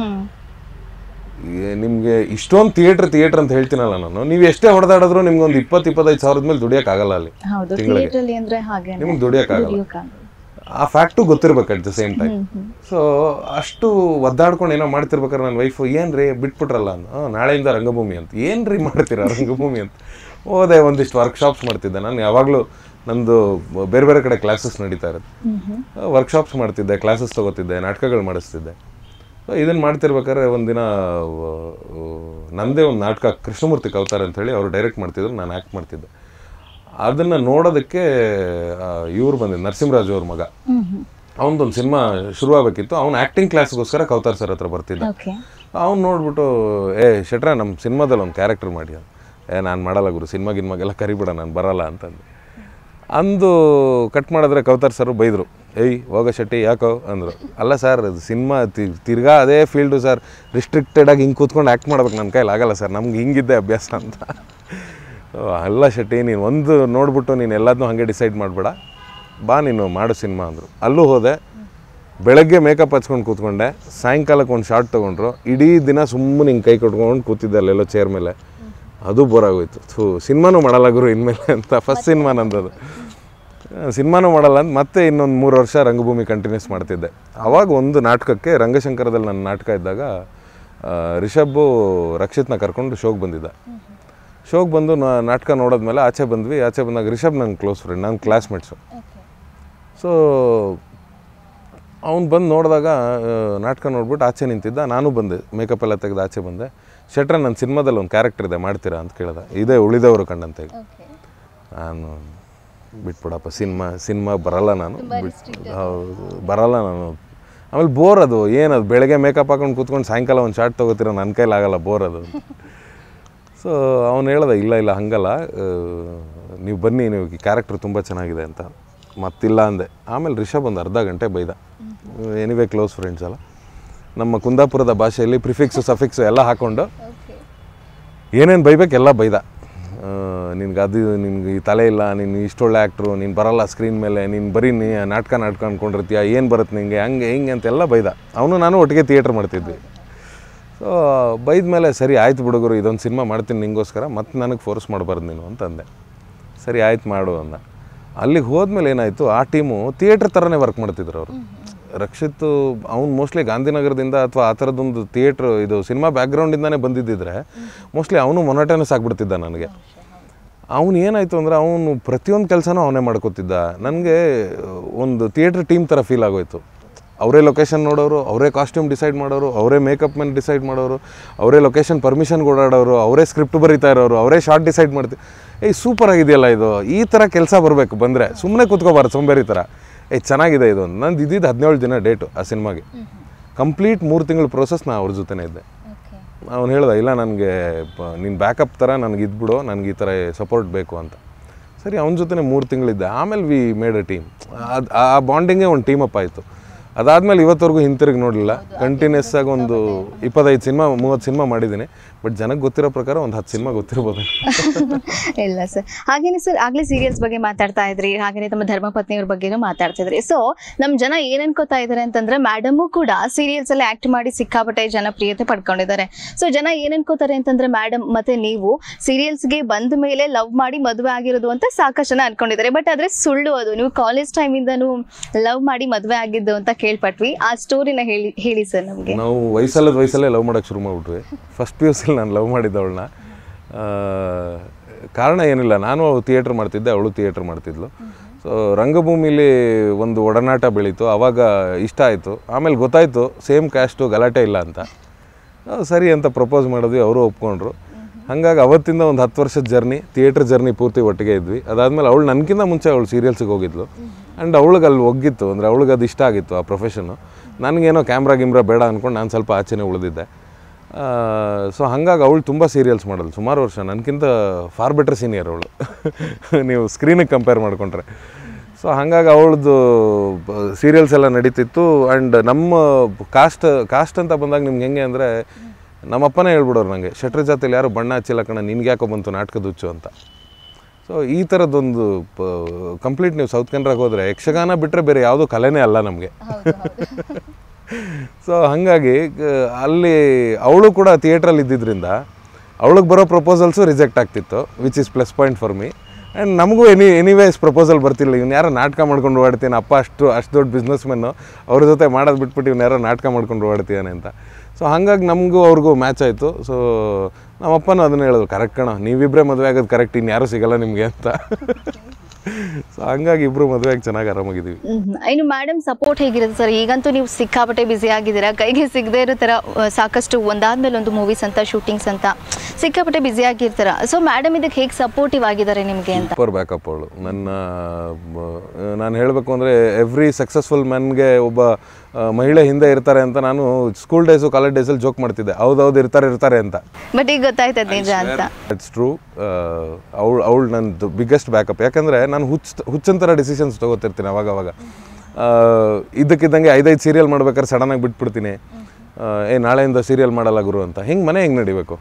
ನಿಮಗೆ ಇಷ್ಟೊಂದು ಥಿಯೇಟರ್ ಅಂತ ಹೇಳ್ತೀನಲ್ಲ ನಾನು, ನೀವು ಎಷ್ಟೇ ಹೊಡೆದಾಡಿದ್ರು ನಿಮ್ಗೆ ಒಂದು 20-25 ಸಾವಿರದ ಮೇಲೆ ದುಡಿಯೋಕ್ಕಾಗಲ್ಲ ಅಲ್ಲಿ ತಿಂಗಳಿಗೆ. ನಿಮ್ಗೆ ದುಡಿಯೋಕ್ಕಾಗಲ್ಲ. ಆ ಫ್ಯಾಕ್ಟು ಗೊತ್ತಿರ್ಬೇಕು at the same time. So ಅಷ್ಟು ಒದ್ದಾಡ್ಕೊಂಡು ಏನೋ ಮಾಡ್ತಿರ್ಬೇಕಾದ್ರೆ ನನ್ನ ವೈಫು, ಏನ್ರಿ ಬಿಟ್ಬಿಟ್ರಲ್ಲ ಅಂದ. ನಾಳೆಯಿಂದ ರಂಗಭೂಮಿ ಅಂತ. ಏನ್ರಿ ಮಾಡ್ತೀರಾ ರಂಗಭೂಮಿ ಅಂತ? ಹೋದೆ, ಒಂದಿಷ್ಟು ವರ್ಕ್ಶಾಪ್ಸ್ ಮಾಡ್ತಿದ್ದೆ ನಾನು. ಯಾವಾಗಲೂ ನಂದು ಬೇರೆ ಬೇರೆ ಕಡೆ ಕ್ಲಾಸಸ್ ನಡೀತಾ ಇರುತ್ತೆ. ವರ್ಕ್ಶಾಪ್ಸ್ ಮಾಡ್ತಿದ್ದೆ, ಕ್ಲಾಸಸ್ ತೊಗೋತಿದ್ದೆ, ನಾಟಕಗಳು ಮಾಡಿಸ್ತಿದ್ದೆ. ಇದನ್ನು ಮಾಡ್ತಿರ್ಬೇಕಾದ್ರೆ ಒಂದಿನ ನನ್ನದೇ ಒಂದು ನಾಟಕ ಕೃಷ್ಣಮೂರ್ತಿ ಕವತಾರ ಅಂಥೇಳಿ ಅವರು ಡೈರೆಕ್ಟ್ ಮಾಡ್ತಿದ್ರು, ನಾನು ಆ್ಯಕ್ಟ್ ಮಾಡ್ತಿದ್ದೆ. ಅದನ್ನು ನೋಡೋದಕ್ಕೆ ಇವ್ರು ಬಂದಿದ್ದು, ನರಸಿಂಹರಾಜು ಅವ್ರ ಮಗ. ಅವನದೊಂದು ಸಿನಿಮಾ ಶುರುವಾಗಬೇಕಿತ್ತು. ಅವ್ನು ಆ್ಯಕ್ಟಿಂಗ್ ಕ್ಲಾಸ್ಗೋಸ್ಕರ ಕವತಾರ್ ಸರ್ ಹತ್ರ ಬರ್ತಿದ್ದ. ಅವ್ನು ನೋಡ್ಬಿಟ್ಟು, ಶೆಟ್ರ ನಮ್ಮ ಸಿನಿಮಾದಲ್ಲಿ ಒಂದು ಕ್ಯಾರೆಕ್ಟರ್ ಮಾಡಿ. ನಾನು ಮಾಡಲ್ಲ ಗುರು, ಸಿನಿಮಾಗೆಲ್ಲ ಕರಿಬಿಡ, ನಾನು ಬರಲ್ಲ ಅಂತಂದು ಅಂದು ಕಟ್ ಮಾಡಿದ್ರೆ ಕವತಾರ್ ಸರ್ ಬೈದರು. ಹೋಗ ಶೆಟ್ಟಿ ಯಾಕೋ ಅಂದರು. ಅಲ್ಲ ಸರ್, ಅದು ಸಿನಿಮಾ ತಿರ್ಗಾ ಅದೇ ಫೀಲ್ಡು ಸರ್, ರಿಸ್ಟ್ರಿಕ್ಟೆಡಾಗಿ ಹಿಂಗೆ ಕೂತ್ಕೊಂಡು ಆ್ಯಕ್ಟ್ ಮಾಡ್ಬೇಕು, ನನ್ನ ಕೈಲಿ ಆಗಲ್ಲ ಸರ್, ನಮ್ಗೆ ಹಿಂಗಿದ್ದೆ ಅಭ್ಯಾಸ ಅಂತ. ಅಲ್ಲ ಶೆಟ್ಟಿ, ನೀನು ಒಂದು ನೋಡ್ಬಿಟ್ಟು ನೀನು ಎಲ್ಲದನ್ನೂ ಹಾಗೆ ಡಿಸೈಡ್ ಮಾಡಬೇಡ, ಬಾ ನೀನು ಮಾಡು ಸಿನಿಮಾ ಅಂದರು. ಅಲ್ಲೂ ಹೋದೆ. ಬೆಳಗ್ಗೆ ಮೇಕಪ್ ಹಚ್ಕೊಂಡು ಕೂತ್ಕೊಂಡೆ, ಸಾಯಂಕಾಲಕ್ಕೆ ಒಂದು ಶಾರ್ಟ್ ತೊಗೊಂಡ್ರು. ಇಡೀ ದಿನ ಸುಮ್ಮನೆ ಹಿಂಗೆ ಕೈ ಕೊಟ್ಕೊಂಡು ಕೂತಿದ್ದೆ ಅಲ್ಲೆಲ್ಲೋ ಚೇರ್ ಮೇಲೆ. ಅದು ಬೋರ್ ಆಗೋಯ್ತು. ಸಿನಿಮಾನೂ ಮಾಡಲ್ಲ ಗುರು ಇನ್ಮೇಲೆ ಅಂತ. First cinema ನಂದದು. ಸಿನಿಮಾನೂ ಮಾಡಲ್ಲ ಅಂತ ಮತ್ತೆ ಇನ್ನೊಂದು 3 ವರ್ಷ ರಂಗಭೂಮಿ ಕಂಟಿನ್ಯೂಸ್ ಮಾಡ್ತಿದ್ದೆ. ಆವಾಗ ಒಂದು ನಾಟಕಕ್ಕೆ ರಂಗಶಂಕರದಲ್ಲಿ ನನ್ನ ನಾಟಕ ಇದ್ದಾಗ ರಿಷಬ್ಬು ರಕ್ಷಿತ್ನ ಕರ್ಕೊಂಡು ಶೋಗೆ ಬಂದಿದ್ದ. ಶೋಗೆ ಬಂದು ನಾಟಕ ನೋಡೋದ್ಮೇಲೆ ಆಚೆ ಬಂದ್ವಿ. ಆಚೆ ಬಂದಾಗ ರಿಷಬ್ ನನ್ನ ಕ್ಲೋಸ್ ಫ್ರೆಂಡ್, ನನ್ನ ಕ್ಲಾಸ್ಮೇಟ್ಸು. ಸೊ ಅವ್ನು ಬಂದು ನೋಡಿದಾಗ ನಾಟಕ ನೋಡ್ಬಿಟ್ಟು ಆಚೆ ನಿಂತಿದ್ದ. ನಾನು ಬಂದೆ, ಮೇಕಪ್ ಎಲ್ಲ ತೆಗೆದು ಆಚೆ ಬಂದೆ. ಶೆಟ್ರ ನನ್ನ ಸಿನಿಮಾದಲ್ಲಿ ಒಂದು ಕ್ಯಾರೆಕ್ಟರ್ ಇದೆ, ಮಾಡ್ತೀರಾ ಅಂತ ಕೇಳಿದೆ. ಇದೇ ಉಳಿದವರು ಕಂಡಂತ ಹೇಳಿ. ನಾನು ಬಿಟ್ಬಿಡಪ್ಪ, ಸಿನಿಮಾ ಬರಲ್ಲ, ನಾನು ಬರಲ್ಲ ನಾನು. ಆಮೇಲೆ ಬೋರ್ ಅದು, ಏನದು ಬೆಳಗ್ಗೆ ಮೇಕಪ್ ಹಾಕೊಂಡು ಕೂತ್ಕೊಂಡು ಸಾಯಂಕಾಲ ಒಂದು ಶಾರ್ಟ್ ತೊಗೋತೀರ, ನನ್ನ ಕೈಲಾಗಲ್ಲ, ಬೋರ್ ಅದು. ಸೊ ಅವ್ನು ಹೇಳ್ದೆ, ಇಲ್ಲ ಹಂಗಲ್ಲ, ನೀವು ಬನ್ನಿ, ನೀವು ಈ ಕ್ಯಾರೆಕ್ಟರ್ ತುಂಬ ಚೆನ್ನಾಗಿದೆ ಅಂತ. ಮತ್ತಿಲ್ಲ ಅಂದೆ. ಆಮೇಲೆ ರಿಷಬ್ ಒಂದು ಅರ್ಧ ಗಂಟೆ ಬೈದ. ಎನಿವೇ ಕ್ಲೋಸ್ ಫ್ರೆಂಡ್ಸ್ ಅಲ್ಲ, ನಮ್ಮ ಕುಂದಾಪುರದ ಭಾಷೆಯಲ್ಲಿ ಪ್ರಿಫಿಕ್ಸು ಸಫಿಕ್ಸು ಎಲ್ಲ ಹಾಕ್ಕೊಂಡು ಏನೇನು ಬೈಬೇಕೆಲ್ಲ ಬೈದ. ನಿನ್ಗೆ ಈ ತಲೆ ಇಲ್ಲ, ನೀನು ಇಷ್ಟೊಳ್ಳೆ ಆ್ಯಕ್ಟ್ರು, ನೀನು ಬರಲ್ಲ ಸ್ಕ್ರೀನ್ ಮೇಲೆ, ನೀನು ಬರೀ ನಾಟಕ ಅಂದ್ಕೊಂಡಿರ್ತೀಯ, ಏನು ಬರುತ್ತೆ ನಿನಗೆ, ಹಂಗೆ ಹಿಂಗೆ ಅಂತೆಲ್ಲ ಬೈದ. ಅವನು ನಾನು ಒಟ್ಟಿಗೆ ಥಿಯೇಟ್ರ್ ಮಾಡ್ತಿದ್ವಿ. ಸೊ ಬೈದ ಮೇಲೆ ಸರಿ ಆಯ್ತು ಬಿಡುಗರು, ಇದೊಂದು ಸಿನಿಮಾ ಮಾಡ್ತೀನಿ ನಿಂಗೋಸ್ಕರ, ಮತ್ತೆ ನನಗೆ ಫೋರ್ಸ್ ಮಾಡಬಾರ್ದು ನೀನು ಅಂತಂದೆ. ಸರಿ ಆಯ್ತು ಮಾಡು ಅಂದ. ಅಲ್ಲಿಗೆ ಹೋದ್ಮೇಲೆ ಏನಾಯಿತು, ಆ ಟೀಮು ಥಿಯೇಟ್ರ್ ಥರನೇ ವರ್ಕ್ ಮಾಡ್ತಿದ್ರು ಅವರು. ರಕ್ಷಿತ್ ಅವ್ನು ಮೋಸ್ಟ್ಲಿ ಗಾಂಧಿನಗರದಿಂದ ಅಥವಾ ಆ ಥರದ್ದೊಂದು ಥಿಯೇಟ್ರ್ ಇದು ಸಿನಿಮಾ ಬ್ಯಾಕ್ಗ್ರೌಂಡಿಂದನೇ ಬಂದಿದ್ದಿದ್ರೆ ಮೋಸ್ಟ್ಲಿ ಅವನು ಮೊನಟನಸ್ ಆಗಿಬಿಡ್ತಿದ್ದ ನನಗೆ. ಅವನು ಏನಾಯಿತು ಅಂದರೆ ಅವನು ಪ್ರತಿಯೊಂದು ಕೆಲಸನೂ ಅವನೇ ಮಾಡ್ಕೋತಿದ್ದ. ನನಗೆ ಒಂದು ಥಿಯೇಟ್ರ್ ಟೀಮ್ ಥರ ಫೀಲ್ ಆಗೋಯ್ತು. ಅವರೇ ಲೊಕೇಶನ್ ನೋಡೋರು, ಅವರೇ ಕಾಸ್ಟ್ಯೂಮ್ ಡಿಸೈಡ್ ಮಾಡೋರು, ಅವರೇ ಮೇಕಪ್ ಮ್ಯಾನ್ ಡಿಸೈಡ್ ಮಾಡೋರು, ಅವರೇ ಲೊಕೇಶನ್ ಪರ್ಮಿಷನ್ಗೆ ಓಡಾಡೋರು, ಅವರೇ ಸ್ಕ್ರಿಪ್ಟ್ ಬರೀತಾ ಇರೋರು, ಅವರೇ ಶಾರ್ಟ್ ಡಿಸೈಡ್ ಮಾಡ್ತೀವಿ. ಸೂಪರ್ ಆಗಿದೆಯಲ್ಲ ಇದು, ಈ ಥರ ಕೆಲಸ ಬರಬೇಕು, ಬಂದರೆ ಸುಮ್ಮನೆ ಕೂತ್ಕೋಬಾರ್ದು ಸೋಂಬೇರಿ ಥರ. ಚೆನ್ನಾಗಿದೆ ಇದು. ನಂದು ಇದ್ದಿದ್ದು 17 ದಿನ ಡೇಟು ಆ ಸಿನಿಮಾಗೆ. ಕಂಪ್ಲೀಟ್ 3 ತಿಂಗಳ ಪ್ರೋಸೆಸ್ ನಾ ಅವ್ರ ಜೊತೆನೇ ಇದ್ದೆ. ಅವ್ನು ಹೇಳ್ದೆ, ಇಲ್ಲ ನನಗೆ ನೀನು ಬ್ಯಾಕಪ್ ಥರ ನನಗೆ ಇದ್ಬಿಡು, ನನಗೆ ಈ ಥರ ಸಪೋರ್ಟ್ ಬೇಕು ಅಂತ. ಸರಿ, ಅವನ ಜೊತೆ 3 ತಿಂಗಳಿದ್ದೆ. ಆಮೇಲೆ ವಿ ಮೇಡ್ ಅ ಟೀಮ್. ಆ ಬಾಂಡಿಂಗೇ ಒಂದು ಟೀಮಪ್ ಆಯಿತು. ಅದಾದಮೇಲೆ ಇವತ್ತವರೆಗೂ ಹಿಂತಿರುಗಿ ನೋಡಲಿಲ್ಲ. ಕಂಟಿನ್ಯೂಸ್ ಆಗಿ ಒಂದು 25 ಸಿನಿಮಾ 30 ಸಿನಿಮಾ ಮಾಡಿದ್ದೀನಿ. ಬಟ್ ಜನಕ್ಕೆ ಗೊತ್ತಿರೋ ಪ್ರಕಾರ ಒಂದು 10 ಸಿನಿಮಾ ಗೊತ್ತಿರ್ಬೋದು. ಇಲ್ಲ ಸರ್. ಹಾಗೇನೆ ಸರ್ ಆಗಲೇ ಸೀರಿಯಲ್ಸ್ ಬಗ್ಗೆ ಮಾತಾಡ್ತಾ ಇದ್ರಿ, ಹಾಗೇನೆ ತಮ್ಮ ಧರ್ಮಪತ್ನಿಯವ್ರ ಬಗ್ಗೆನೂ ಮಾತಾಡ್ತಿದ್ರಿ. ಸೊ ನಮ್ಮ ಜನ ಏನ್ ಅನ್ಕೋತಾ ಇದಾರೆ ಅಂತಂದ್ರೆ ಮೇಡಮು ಕೂಡ ಸೀರಿಯಲ್ಸ್ ಅಲ್ಲಿ ಆಕ್ಟ್ ಮಾಡಿ ಸಿಕ್ಕಾಪಟ್ಟೆ ಜನಪ್ರಿಯತೆ ಪಡ್ಕೊಂಡಿದ್ದಾರೆ. ಸೊ ಜನ ಏನ್ ಅನ್ಕೋತಾರೆ ಅಂತಂದ್ರೆ ಮೇಡಮ್ ಮತ್ತೆ ನೀವು ಸೀರಿಯಲ್ಸ್ಗೆ ಬಂದ ಮೇಲೆ ಲವ್ ಮಾಡಿ ಮದುವೆ ಆಗಿರೋದು ಅಂತ ಸಾಕಷ್ಟು ಜನ ಅನ್ಕೊಂಡಿದ್ದಾರೆ. ಬಟ್ ಆದ್ರೆ ಸುಳ್ಳು ಅದು. ನೀವು ಕಾಲೇಜ್ ಟೈಮ್ ಇಂದನೂ ಲವ್ ಮಾಡಿ ಮದುವೆ ಆಗಿದ್ದು ಅಂತ ಕೇಳ್ಪಟ್ವಿ. ಆ ಸ್ಟೋರಿನ ಹೇಳಿ ಸರ್ ನಮಗೆ. ನಾವು ವಯಸ್ಸಲ್ಲೇ ಲವ್ ಮಾಡೋಕೆ ಶುರು ಮಾಡ್ಬಿಟ್ವಿ. ಫಸ್ಟ್ PUC ನಾನು ಲವ್ ಮಾಡಿದ್ದವಳನ್ನ. ಕಾರಣ ಏನಿಲ್ಲ, ನಾನು ಥಿಯೇಟ್ರ್ ಮಾಡ್ತಿದ್ದೆ, ಅವಳು ಥಿಯೇಟ್ರ್ ಮಾಡ್ತಿದ್ಲು. ಸೊ ರಂಗಭೂಮಿಲಿ ಒಂದು ಒಡನಾಟ ಬೆಳೀತು. ಆವಾಗ ಇಷ್ಟ ಆಯಿತು. ಆಮೇಲೆ ಗೊತ್ತಾಯಿತು ಸೇಮ್ ಕ್ಯಾಸ್ಟು, ಗಲಾಟೆ ಇಲ್ಲ ಅಂತ. ಸರಿ ಅಂತ ಪ್ರಪೋಸ್ ಮಾಡಿದ್ವಿ, ಅವರು ಒಪ್ಕೊಂಡ್ರು. ಹಾಗಾಗಿ ಅವತ್ತಿಂದ ಒಂದು 10 ವರ್ಷದ ಜರ್ನಿ, ಥಿಯೇಟ್ರ್ ಜರ್ನಿ ಪೂರ್ತಿ ಒಟ್ಟಿಗೆ ಇದ್ವಿ. ಅದಾದಮೇಲೆ ಅವಳು ನನಗಿಂತ ಮುಂಚೆ ಅವಳು ಸೀರಿಯಲ್ಸಿಗೆ ಹೋಗಿದ್ಲು. ಆ್ಯಂಡ್ ಅವಳಿಗೆ ಅಲ್ಲಿ ಒಗ್ಗಿತ್ತು, ಅಂದರೆ ಅವಳಿಗೆ ಅದು ಇಷ್ಟ ಆಗಿತ್ತು ಆ ಪ್ರೊಫೆಷನ್ನು. ನನಗೇನೋ ಗಿಮ್ರಾ ಬೇಡ ಅಂದ್ಕೊಂಡು ನಾನು ಸ್ವಲ್ಪ ಆಚೆನೇ ಉಳಿದಿದ್ದೆ. ಸೊ ಹಾಗಾಗಿ ಅವಳು ತುಂಬ ಸೀರಿಯಲ್ಸ್ ಮಾಡೋದು ಸುಮಾರು ವರ್ಷ. ನನಗಿಂತ ಫಾರ್ ಬೆಟರ್ ಸೀನಿಯರ್ ಅವಳು ನೀವು ಸ್ಕ್ರೀನಿಗೆ ಕಂಪೇರ್ ಮಾಡಿಕೊಂಡ್ರೆ. ಸೊ ಹಾಗಾಗಿ ಅವಳದು ಸೀರಿಯಲ್ಸ್ ಎಲ್ಲ ನಡೀತಿತ್ತು. ಆ್ಯಂಡ್ ನಮ್ಮ ಕಾಸ್ಟ್ ಅಂತ ಬಂದಾಗ ನಿಮ್ಗೆ ಹೆಂಗೆ ಅಂದರೆ, ನಮ್ಮಪ್ಪನೇ ಹೇಳ್ಬಿಡೋರು ನನಗೆ, ಶೆಟ್ರ್ ಜಾತಿಯಲ್ಲಿ ಯಾರು ಬಣ್ಣ ಹಚ್ಚಿಲ್ಲ ಕಣ, ನಿನ್ಗೆ ಯಾಕೋ ಬಂತು ನಾಟಕದ ಹುಚ್ಚು ಅಂತ. ಸೊ ಈ ಥರದ್ದೊಂದು ಕಂಪ್ಲೀಟ್ ನೀವು ಸೌತ್ ಕನ್ನಡಕ್ಕೆ ಹೋದರೆ ಯಕ್ಷಗಾನ ಬಿಟ್ಟರೆ ಬೇರೆ ಯಾವುದೂ ಕಲೆನೇ ಅಲ್ಲ ನಮಗೆ. ಸೊ ಹಾಗಾಗಿ ಅಲ್ಲಿ ಅವಳು ಕೂಡ ಥಿಯೇಟ್ರಲ್ಲಿ ಇದ್ದಿದ್ದರಿಂದ ಅವಳಿಗೆ ಬರೋ ಪ್ರಪೋಸಲ್ಸು ರಿಜೆಕ್ಟ್ ಆಗ್ತಿತ್ತು, which is plus point for me. And ನಮಗೂ ಎನಿವೇಸ್ ಪ್ರಪೋಸಲ್ ಬರ್ತಿಲ್ಲ. ಇವ್ನು ಯಾರೋ ನಾಟಕ ಮಾಡ್ಕೊಂಡು ಓಡ್ತೀನಿ, ಅಪ್ಪ ಅಷ್ಟು ದೊಡ್ಡ ಬಿಸ್ನೆಸ್ ಮೆನ್ನು, ಅವ್ರ ಜೊತೆ ಮಾಡೋದು ಬಿಟ್ಬಿಟ್ಟು ಇವ್ನು ಯಾರೋ ನಾಟಕ ಮಾಡ್ಕೊಂಡು ಓಡ್ತೀಯಾನೆ ಅಂತ. ಸೊ ಹಾಗಾಗಿ ನಮಗೂ ಅವ್ರಿಗೂ ಮ್ಯಾಚ್ ಆಯಿತು. ಸೊ ನಮ್ಮಪ್ಪನೂ ಅದನ್ನು ಹೇಳಿದ್ರು, ಕರೆಕ್ಟ್ ಕಣ, ನೀವಿಬ್ಬರೇ ಮದುವೆ ಆಗೋದು ಕರೆಕ್ಟ್, ಇನ್ಯಾರೂ ಸಿಗಲ್ಲ ನಿಮಗೆ ಅಂತ. ಸೊ ಹಂಗಾಗಿ ಇಬ್ಬರು ಮದುವೆಯಾಗಿ ಚೆನ್ನಾಗಿ ಆರಾಮಾಗಿದ್ದೀವಿ. ಇನ್ನು ಮೇಡಮ್ ಸಪೋರ್ಟ್ ಹೇಗಿರುತ್ತೆ ಸರ್? ಈಗಂತೂ ನೀವು ಸಿಕ್ಕಾಪಟ್ಟೆ ಬ್ಯುಸಿ ಆಗಿದ್ದೀರಾ, ಕೈಗೆ ಸಿಗದೇ ಇರೋ ಥರ ಸಾಕಷ್ಟು ಒಂದಾದ್ಮೇಲೆ ಒಂದು ಮೂವೀಸ್ ಅಂತ, ಶೂಟಿಂಗ್ಸ್ ಅಂತ ಸಿಕ್ಕಾಪಟ್ಟೆ ಬ್ಯುಸಿ ಆಗಿರ್ತಾರ. ಸೊ ಮೇಡಮ್ ಇದಕ್ಕೆ ಹೇಗೆ ಸಪೋರ್ಟಿವ್ ಆಗಿದ್ದಾರೆ ನಿಮಗೆ ಅಂತ? ಸೂಪರ್ ಬ್ಯಾಕಪ್ ಅವಳು. ನಾನು ಹೇಳಬೇಕು ಅಂದರೆ ಎವ್ರಿ ಸಕ್ಸಸ್ಫುಲ್ ಮ್ಯಾನ್ಗೆ ಒಬ್ಬ ಮಹಿಳೆ ಹಿಂದೆ ಇರ್ತಾರೆ ಅಂತ ನಾನು ಸ್ಕೂಲ್ ಡೇಸು ಕಾಲೇಜ್ ಡೇಸಲ್ಲಿ ಜೋಕ್ ಮಾಡ್ತಿದ್ದೆ, ಹೌದೌದು ಇರ್ತಾರೆ ಅಂತ. ಬಟ್ ಈಗ ಗೊತ್ತಾಯ್ತದೆ ನಿಜ ಅಂತ. It's true. ಅವಳು ನಂದು ಬಿಗ್ಗೆಸ್ಟ್ ಬ್ಯಾಕಪ್. ಯಾಕಂದರೆ ನಾನು ಹುಚ್ಚಂತರ ಡಿಸಿಷನ್ಸ್ ತೊಗೋತಿರ್ತೀನಿ ಅವಾಗ. ಇದ್ದಕ್ಕಿದ್ದಂಗೆ 5 ಸೀರಿಯಲ್ ಮಾಡ್ಬೇಕಾದ್ರೆ ಸಡನ್ನಾಗಿ ಬಿಟ್ಬಿಡ್ತೀನಿ. ನಾಳೆಯಿಂದ ಸೀರಿಯಲ್ ಮಾಡಲ್ಲ ಗುರು ಅಂತ. ಮನೆ ಹೆಂಗೆ ನಡಿಬೇಕು,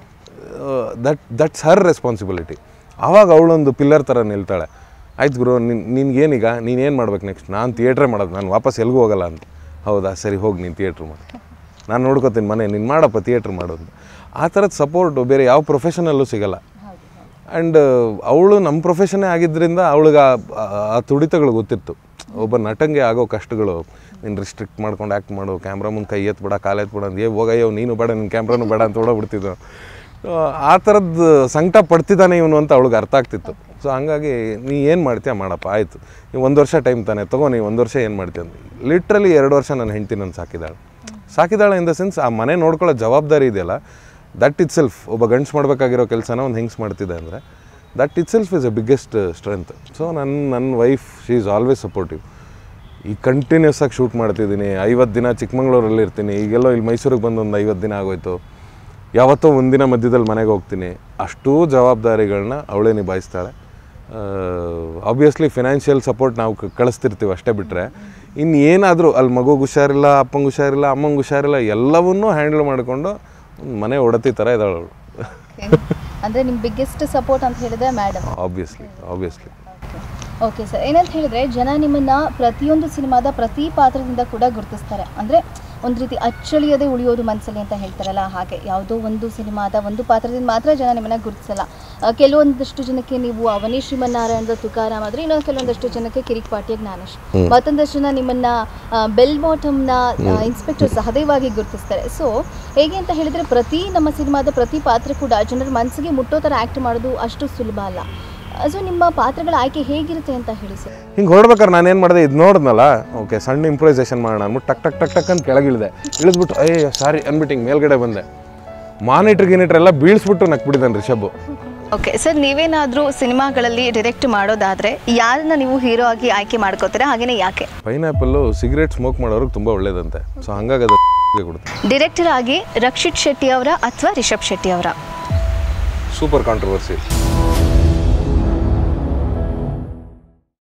ದಟ್ಸ್ ಹರ್ ರೆಸ್ಪಾನ್ಸಿಬಿಲಿಟಿ. ಆವಾಗ ಅವಳೊಂದು ಪಿಲ್ಲರ್ ಥರ ನಿಲ್ತಾಳೆ. ಆಯ್ತು ಗುರು, ನಿನ್ಗೇನೀಗ, ನೀನೇನು ಮಾಡ್ಬೇಕು ನೆಕ್ಸ್ಟ್? ನಾನು ಥಿಯೇಟ್ರೇ ಮಾಡೋದು, ನಾನು ವಾಪಸ್ ಎಲ್ಗೂ ಹೋಗಲ್ಲ ಅಂತ. ಹೌದಾ, ಸರಿ ಹೋಗಿ ನೀನು ಥಿಯೇಟ್ರ್ ಮಾಡು, ನಾನು ನೋಡ್ಕೋತೀನಿ ಮನೆ, ನೀನು ಮಾಡಪ್ಪ ಥಿಯೇಟ್ರ್ ಮಾಡೋದು. ಆ ಥರದ ಸಪೋರ್ಟು ಬೇರೆ ಯಾವ ಪ್ರೊಫೆಷನಲ್ಲೂ ಸಿಗಲ್ಲ. ಆ್ಯಂಡ್ ಅವಳು ನಮ್ಮ ಪ್ರೊಫೆಷನ್ನೇ ಆಗಿದ್ದರಿಂದ ಅವಳಿಗೆ ಆ ತುಡಿತಗಳು ಗೊತ್ತಿತ್ತು. ಒಬ್ಬ ನಟಂಗೆ ಆಗೋ ಕಷ್ಟಗಳು, ನೀನು ರಿಸ್ಟ್ರಿಕ್ಟ್ ಮಾಡ್ಕೊಂಡು ಆ್ಯಕ್ಟ್ ಮಾಡು, ಕ್ಯಾಮ್ರಾ ಮುಂದೆ ಕೈ ಎತ್ಬೇಡ, ಕಾಲು ಎತ್ಬೇಡ ಅಂತ, ಹೋಗಯ್ಯೋ ನೀನು ಬೇಡ, ನಿನ್ನ ಕ್ಯಾಮ್ರಾನು ಬೇಡ ಅಂತ ಓಡೋಗ್ಬಿಡ್ತಿದ್ದು. ಆ ಥರದ್ದು ಸಂಕಟ ಪಡ್ತಿದ್ದಾನೆ ಇವನು ಅಂತ ಅವಳಿಗೆ ಅರ್ಥ ಆಗ್ತಿತ್ತು. ಸೊ ಹಂಗಾಗಿ ನೀ ಏನು ಮಾಡ್ತೀಯ ಮಾಡಪ್ಪ, ಆಯಿತು, ನೀವು 1 ವರ್ಷ ಟೈಮ್ ತಾನೆ ತಗೋ, ನೀವು 1 ವರ್ಷ ಏನು ಮಾಡ್ತೀಯ ಅಂತ. ಲಿಟ್ರಲಿ 2 ವರ್ಷ ನನ್ನ ಹೆಂಡ್ತಿ ನನ್ನ ಸಾಕಿದಾಳೆ ಇನ್ ದ ಸೆನ್ಸ್, ಆ ಮನೆ ನೋಡ್ಕೊಳ್ಳೋ ಜವಾಬ್ದಾರಿ ಇದೆಯಲ್ಲ, ದಟ್ ಇಟ್ ಸೆಲ್ಫ್ ಒಬ್ಬ ಗಂಡ್ಸ್ ಮಾಡಬೇಕಾಗಿರೋ ಕೆಲಸನ ಒಂದು ಹೆಂಗ್ಸ್ ಮಾಡ್ತಿದೆ ಅಂದರೆ that itself is a biggest strength. So ನನ್ನ wife she is always supportive. ಈಗ ಕಂಟಿನ್ಯೂಸ್ ಆಗಿ ಶೂಟ್ ಮಾಡ್ತಿದ್ದೀನಿ, 50 ದಿನ ಚಿಕ್ಕಮಂಗ್ಳೂರಲ್ಲಿ ಇರ್ತೀನಿ. ಈಗೆಲ್ಲೋ ಇಲ್ಲಿ ಮೈಸೂರಿಗೆ ಬಂದು ಒಂದು 50 ದಿನ ಆಗೋಯ್ತು. ಯಾವತ್ತೋ ಒಂದಿನ ಮಧ್ಯದಲ್ಲಿ ಮನೆಗೆ ಹೋಗ್ತೀನಿ. ಅಷ್ಟೂ ಜವಾಬ್ದಾರಿಗಳನ್ನ ಅವಳೇ ನಿಭಾಯಿಸ್ತಾಳೆ. ಆಬ್ವಿಯಸ್ಲಿ ಫಿನಾನ್ಷಿಯಲ್ ಸಪೋರ್ಟ್ ನಾವು ಕಳಿಸ್ತಿರ್ತೀವಿ ಅಷ್ಟೇ ಬಿಟ್ಟರೆ, ಇನ್ನೇನಾದರೂ ಅಲ್ಲಿ ಮಗುಗೆ ಹುಷಾರಿಲ್ಲ, ಅಪ್ಪಂಗೆ ಹುಷಾರಿಲ್ಲ, ಅಮ್ಮಂಗೆ ಹುಷಾರಿಲ್ಲ, ಎಲ್ಲವನ್ನೂ ಹ್ಯಾಂಡಲ್ ಮಾಡಿಕೊಂಡು ಮನೆ ಒಡತಿ ಥರ ಇದ್ದಾಳೆ ಅವಳು. ಅಂದರೆ ನಿಮ್ಮ ಬಿಗ್ಗೆಸ್ಟ್ ಸಪೋರ್ಟ್ ಅಂತ ಹೇಳಿದ್ರೆ ಮೇಡಮ್. ಆಬ್ವಿಯಸ್ಲಿ. ಓಕೆ ಸರ್, ಏನಂತ ಹೇಳಿದ್ರೆ ಜನ ನಿಮ್ಮನ್ನು ಪ್ರತಿಯೊಂದು ಸಿನಿಮಾದ ಪ್ರತಿ ಪಾತ್ರದಿಂದ ಕೂಡ ಗುರುತಿಸ್ತಾರೆ. ಅಂದರೆ ಒಂದು ರೀತಿ ಅಚ್ಚಳಿಯದೆ ಉಳಿಯೋದು ಮನಸ್ಸಲ್ಲಿ ಅಂತ ಹೇಳ್ತಾರಲ್ಲ, ಹಾಗೆ ಯಾವುದೋ ಒಂದು ಸಿನಿಮಾದ ಒಂದು ಪಾತ್ರದಿಂದ ಮಾತ್ರ ಜನ ನಿಮ್ಮನ್ನು ಗುರುತಿಸಲ್ಲ. ಕೆಲವೊಂದಷ್ಟು ಜನಕ್ಕೆ ನೀವು ಅವನೇ ಶ್ರೀಮನ್ನಾರಾಯಣದ ತುಕಾರಾಮ್ ಆದರೆ, ಇನ್ನೊಂದು ಕೆಲವೊಂದಷ್ಟು ಜನಕ್ಕೆ ಕಿರಿಕ್ ಪಾಟಿಯ ಜ್ಞಾನೇಶ್, ಮತ್ತೊಂದಷ್ಟು ಜನ ನಿಮ್ಮನ್ನು ಬೆಲ್ ಬಾಟಮ್ನ ಇನ್ಸ್ಪೆಕ್ಟರ್ ಸಹದೇವಾಗಿ ಗುರುತಿಸ್ತಾರೆ. ಸೊ ಹೇಗೆ ಅಂತ ಹೇಳಿದರೆ ಪ್ರತಿ ನಮ್ಮ ಸಿನಿಮಾದ ಪ್ರತಿ ಪಾತ್ರ ಕೂಡ ಜನರ ಮನಸ್ಸಿಗೆ ಮುಟ್ಟೋ ಥರ ಆ್ಯಕ್ಟ್ ಮಾಡೋದು ಅಷ್ಟು ಸುಲಭ ಅಲ್ಲ. ಸೊ ನಿಮ್ಮ ಪಾತ್ರಗಳ ಆಯ್ಕೆ ಹೇಗಿರುತ್ತೆ ಅಂತ ಹೇಳಿ ಸರ್? ಹಿಂಗೆ ಹೊರಡ್ಬೇಕಾದ್ರೆ ನಾನೇನು ಮಾಡಿದೆ, ಇದು ನೋಡಿದ್ನಲ್ಲ, ಓಕೆ ಸಣ್ಣ ಇಂಪ್ರೈಸೇಷನ್ ಮಾಡೋಣ ಅಂದ್ಬಿಟ್ಟು ಟಕ್ ಅಂತ ಕೆಳಗಿಳಿದೆ. ಇಳಿದ್ಬಿಟ್ಟು ಸಾರಿ ಅಂದ್ಬಿಟ್ಟು ಹಿಂಗೆ ಮೇಲ್ಗಡೆ ಬಂದೆ. ಗಿನಿಟ್ರ್ ಎಲ್ಲ ಬೀಳಿಸ್ಬಿಟ್ಟು ನಕ್ಬಿಟ್ಟಿದ್ದಾನೆ ರಿಷಬ್. ಓಕೆ ಸರ್, ನೀವೇನಾದರೂ ಸಿನಿಮಾಗಳಲ್ಲಿ ಡೈರೆಕ್ಟ್ ಮಾಡೋದಾದರೆ ಯಾರನ್ನ ನೀವು ಹೀರೋ ಆಗಿ ಆಯ್ಕೆ ಮಾಡ್ಕೋತೀರಾ, ಹಾಗೇನೆ ಯಾಕೆ? ಪೈನಾಪಲ್ಲು ಸಿಗರೇಟ್ ಸ್ಮೋಕ್ ಮಾಡೋರಿಗೆ ತುಂಬ ಒಳ್ಳೇದಂತೆ. ಸೊ ಹಂಗಾಗಿ ಅದು ಕೊಡುತ್ತೆ. ಡೈರೆಕ್ಟರ್ ಆಗಿ ರಕ್ಷಿತ್ ಶೆಟ್ಟಿ ಅವರ ಅಥವಾ ರಿಷಬ್ ಶೆಟ್ಟಿ ಅವರ? Super controversy.